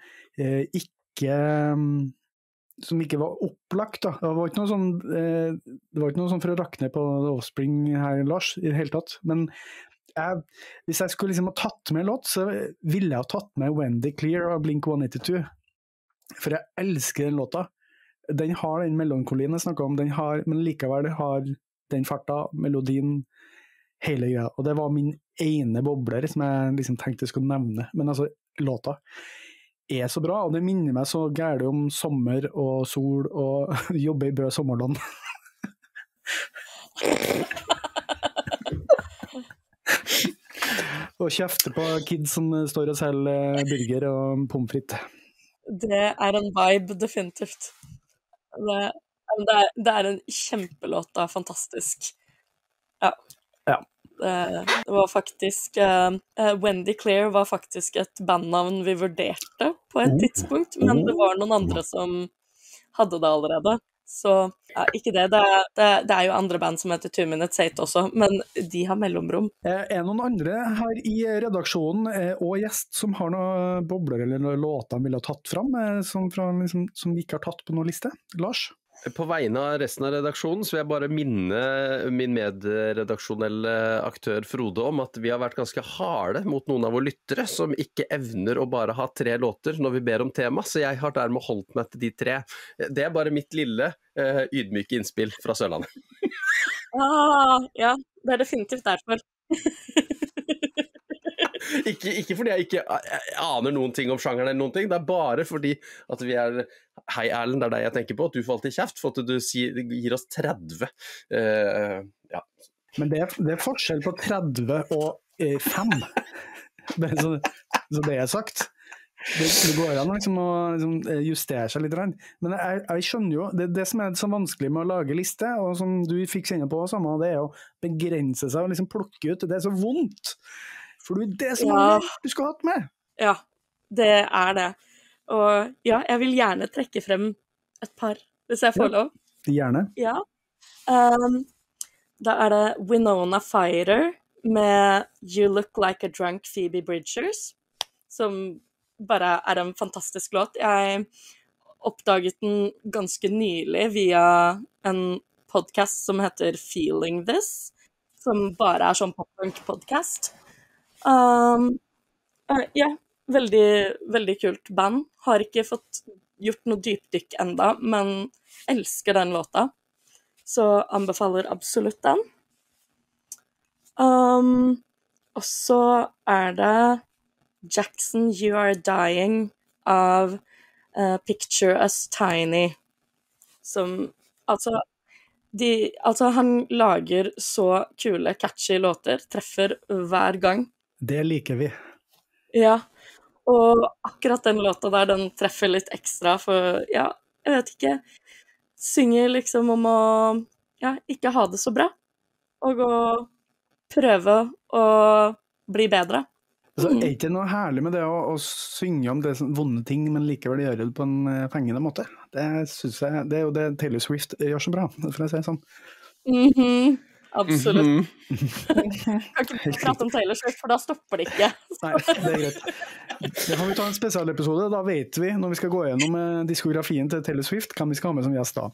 som ikke var opplagt da. Det var ikke noe sånn for å rakne på Offspring her, Lars, i det hele tatt. Men hvis jeg skulle liksom ha tatt med en låt, så ville jeg ha tatt med Wendy Clear av Blink-182. For jeg elsker den låta. Den har den melankolien jeg snakket om, men likevel har den farta, melodien, hele greia. Og det var min ene bobler som jeg liksom tenkte jeg skulle nevne. Men altså, låta er så bra, og det minner meg så gærlig om sommer og sol og jobbe i Bø sommerland. Og kjefte på kids som står og selger burger og pommes frites. Det er en vibe, definitivt. Det er en kjempelåt, da, fantastisk. Ja. Det var faktisk Wendy Clear var faktisk et bandnavn vi vurderte på et tidspunkt, men det var noen andre som hadde det allerede. Så ikke det. Det er jo andre band som heter 2 Minutes 8 også, men de har mellomrom. Er noen andre her i redaksjonen og gjest som har noen bobler eller noen låter de ville ha tatt fram, som vi ikke har tatt på noen liste? Lars? På vegne av resten av redaksjonen så vil jeg bare minne min medredaksjonelle aktør Frode om at vi har vært ganske harde mot noen av våre lyttere som ikke evner å bare ha 3 låter når vi ber om tema, så jeg har dermed holdt meg til de 3. Det er bare mitt lille ydmyke innspill fra Sørlandet. Ja, det er definitivt derfor. Ikke fordi jeg ikke aner noen ting om sjangeren eller noen ting, det er bare fordi at vi er, hei Erlend, det er deg jeg tenker på, at du får alltid kjeft for at du gir oss 30. Ja. Men det er forskjell på 30 og 5, bare så det er sagt. Det går an liksom, å liksom, justere seg litt. Men jeg skjønner jo, det som er så vanskelig med å lage liste, og som du fikk kjenne på samme, det er å begrense seg og liksom plukke ut, det er så vondt. For det er som du skal ha hatt med. Ja, det er det. Og ja, jeg vil gjerne trekke frem et par, hvis jeg får lov. Gjerne. Ja. Da er det Winona Fighter med You Look Like a Drunk Phoebe Bridgers, som bare er en fantastisk låt. Jeg oppdaget den ganske nylig via en podcast som heter Feeling This, som bare er sånn pop-punk-podcast. veldig, veldig kult band. Har ikke fått gjort noe dypdykk enda, men elsker den låta. Så anbefaler absolutt den. Og så det Jackson, You Are Dying av Picture Us Tiny, som altså han lager så kule, catchy låter, treffer hver gang. Det liker vi. Ja, og akkurat den låta der, den treffer litt ekstra, for ja, jeg vet ikke, synger liksom om å ikke ha det så bra, og å prøve å bli bedre. Så ikke det noe herlig med det å synge om det vonde ting, men likevel gjøre det på en fengende måte? Det synes jeg, det jo det Taylor Swift gjør så bra, for å si det sånn. Absolutt. Kan ikke prate om Taylor Swift, for da stopper det ikke. Nei, det greit. Det får vi ta en spesialepisode, da vet vi, når vi skal gå gjennom diskografien til Taylor Swift, hvem vi skal ha med som gjest da.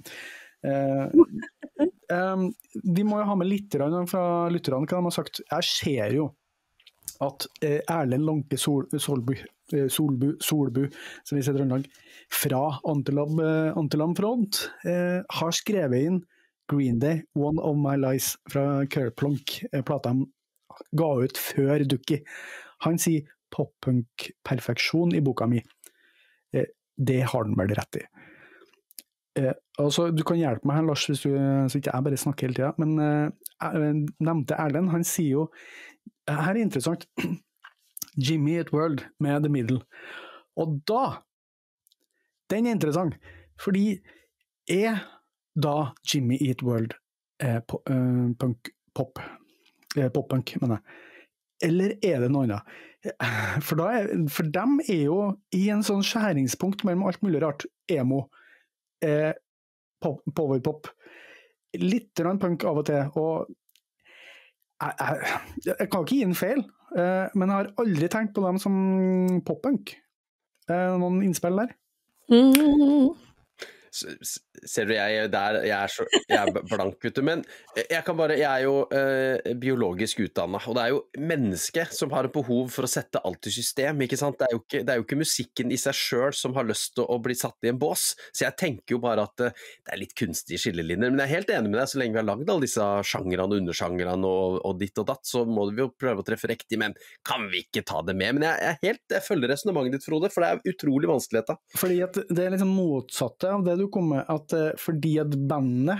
Vi må jo ha med litt fra lytterne, hva de har sagt. Jeg ser jo at Erlend Lånke Solbu, som vi ser i Trøndelag, fra Antilam Front, har skrevet inn Green Day, One of My Lies fra Kerplunk, plata han ga ut før Ducky. Han sier pop-punk-perfeksjon i boka mi. Det har han vel rett i. Altså, du kan hjelpe meg her, Lars, hvis du, så ikke jeg bare snakker hele tiden, men nevnte Erlend, han sier jo, her interessant, Jimmy Eat World med The Middle, og da, den interessant, fordi da Jimmy Eat World pop-punk, mener jeg, eller det noe annet? For dem jo i en sånn skjæringspunkt mellom alt mulig rart, emo, powerpop, litt punk av og til, og jeg kan ikke gi en feil, men jeg har aldri tenkt på dem som pop-punk. Noen innspill der? Ser du, jeg blank, vet du, men jeg jo biologisk utdannet, og det jo mennesket som har et behov for å sette alt i system, ikke sant? Det jo ikke musikken i seg selv som har lyst til å bli satt i en bås, så jeg tenker jo bare at det litt kunstige skillelinjer, men jeg helt enig med deg, så lenge vi har laget alle disse sjangrene og undersjangrene og ditt og datt, så må vi jo prøve å treffe riktig, men kan vi ikke ta det med? Men jeg følger resonnementet ditt, Frode, for det utrolig vanskelig dette. Fordi at det liksom motsatte av det du kom med, at fordi at bandet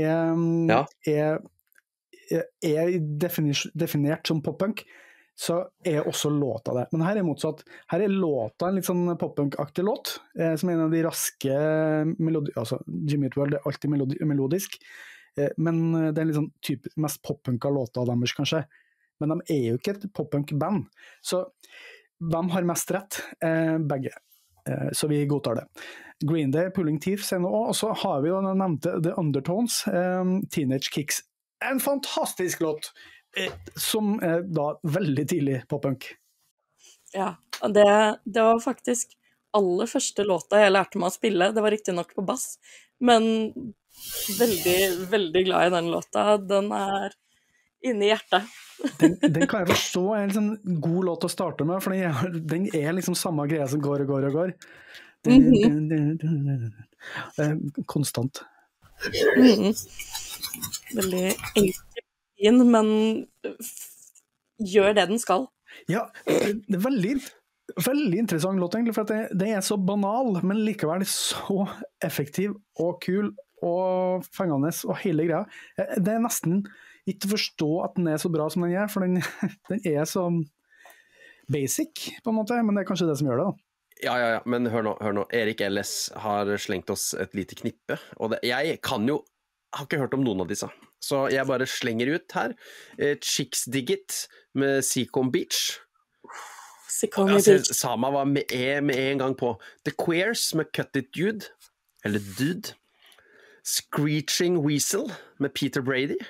definert som pop-punk, så også låta det. Men her motsatt. Her låta en litt sånn pop-punk-aktig låt, som en av de raske altså Jimmy Eat World alltid melodisk, men det en litt sånn mest pop-punka låta av deres kanskje. Men de jo ikke et pop-punk-band. Så hvem har mest rett? Begge. Så vi godtar det. Green Day, Pulling Teeth, og så har vi jo nevnte The Undertones, Teenage Kicks. En fantastisk låt, som da veldig tidlig pop-punk. Ja, og det var faktisk aller første låta jeg lærte meg å spille. Det var riktig nok på bass, men veldig, veldig glad i den låta. Den inne i hjertet. Den kan jeg forstå en sånn god låt å starte med, for den liksom samme greia som går og går og går. Konstant. Veldig enkel, men gjør det den skal. Ja, det veldig interessant låt egentlig, for at det så banal, men likevel så effektiv og kul og fengende og hele greia. Det nesten ikke å forstå at den så bra som den for den så basic på en måte, men det kanskje det som gjør det da. Ja, men hør nå, Erik Ellis har slengt oss et lite knippe, og jeg har ikke hørt om noen av disse, så jeg bare slenger ut her. Chicks Dig It med Seacombe Beach. Sama var med en gang på. The Queers med Cut It Dude, eller Dude. Screeching Weasel med Peter Brady.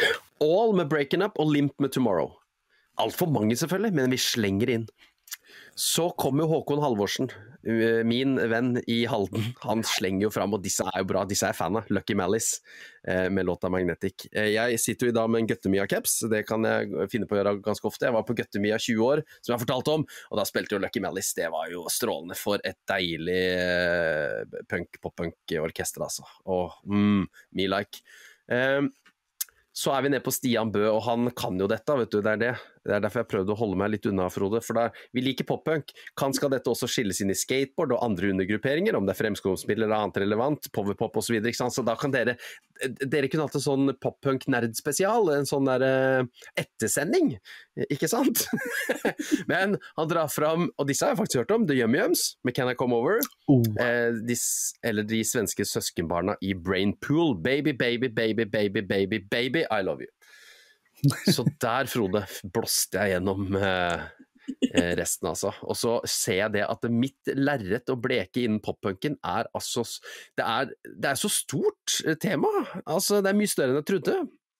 All med Breaking Up og Limp med Tomorrow. Alt for mange selvfølgelig, men vi slenger inn. Så kom jo Håkon Halvorsen, min venn i Halden. Han slenger jo fram, og disse jo bra, disse fan av. Lucky Malice med låta Magnetic. Jeg sitter jo i dag med en Gøttemia-caps, det kan jeg finne på å gjøre ganske ofte. Jeg var på Gøttemia 20 år, som jeg har fortalt om, og da spilte jo Lucky Malice. Det var jo strålende for et deilig pop-punk-orkester, altså. Og me like. Så vi nede på Stian Bø, og han kan jo dette, vet du, det det. Det derfor jeg prøvde å holde meg litt unna, Frode, for vi liker pop-punk. Skal dette også skilles inn i skateboard og andre undergrupperinger, om det fremskomstmiddel eller annet relevant, powerpop og så videre, ikke sant? Så da kan dere kunne hatt en sånn pop-punk-nerd-spesial, en sånn der ettersending, ikke sant? Men han drar fram, og disse har jeg faktisk hørt om, The Yum Yums, med Can I Come Over? Eller de svenske søskenbarna i Brainpool, Baby, baby, baby, baby, baby, baby, I love you. Så der, Frode, blåste jeg gjennom resten, altså. Og så ser jeg det at mitt lerret å bleke innen poppunken altså, det så stort tema. Altså, det mye større enn jeg trodde.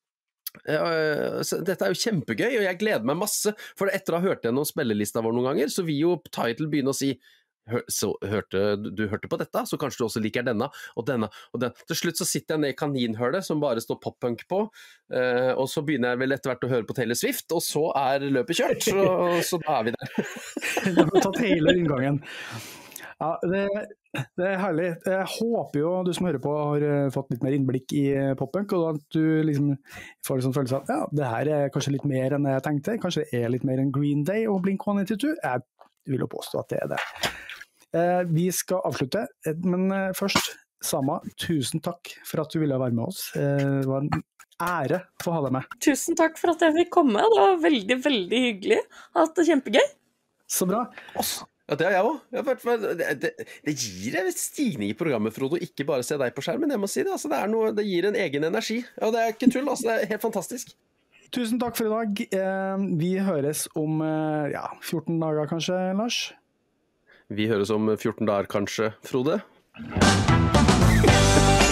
Dette jo kjempegøy, og jeg gleder meg masse, for etter å ha hørt gjennom spillelista vår noen ganger, så vil jo Title begynne å si du hørte på dette, så kanskje du også liker denne og denne og den. Til slutt så sitter jeg ned i kaninhølet som bare står pop-punk på, og så begynner jeg vel etter hvert å høre på Taylor Swift, og så løpet kjørt, så da vi der. Du har tatt hele inngangen. Ja, det herlig. Jeg håper jo du som hører på har fått litt mer innblikk i pop-punk, og at du liksom får en sånn følelse av ja, det her kanskje litt mer enn jeg tenkte, kanskje det litt mer enn Green Day og Blink-182. Jeg vil jo påstå at det det. Vi skal avslutte, men først, Sama, tusen takk for at du ville være med oss. Det var en ære å få ha deg med. Tusen takk for at jeg fikk komme. Det var veldig, veldig hyggelig. Hatt det kjempegøy. Så bra. Ja, det har jeg også. Det gir en stigning i programmet, Frodo, ikke bare se deg på skjermen, jeg må si det. Altså, det gir en egen energi. Ja, det ikke tull, altså, det helt fantastisk. Tusen takk for i dag. Vi høres om 14 dager kanskje, Lars? Vi høres om 14 dager kanskje, Frode.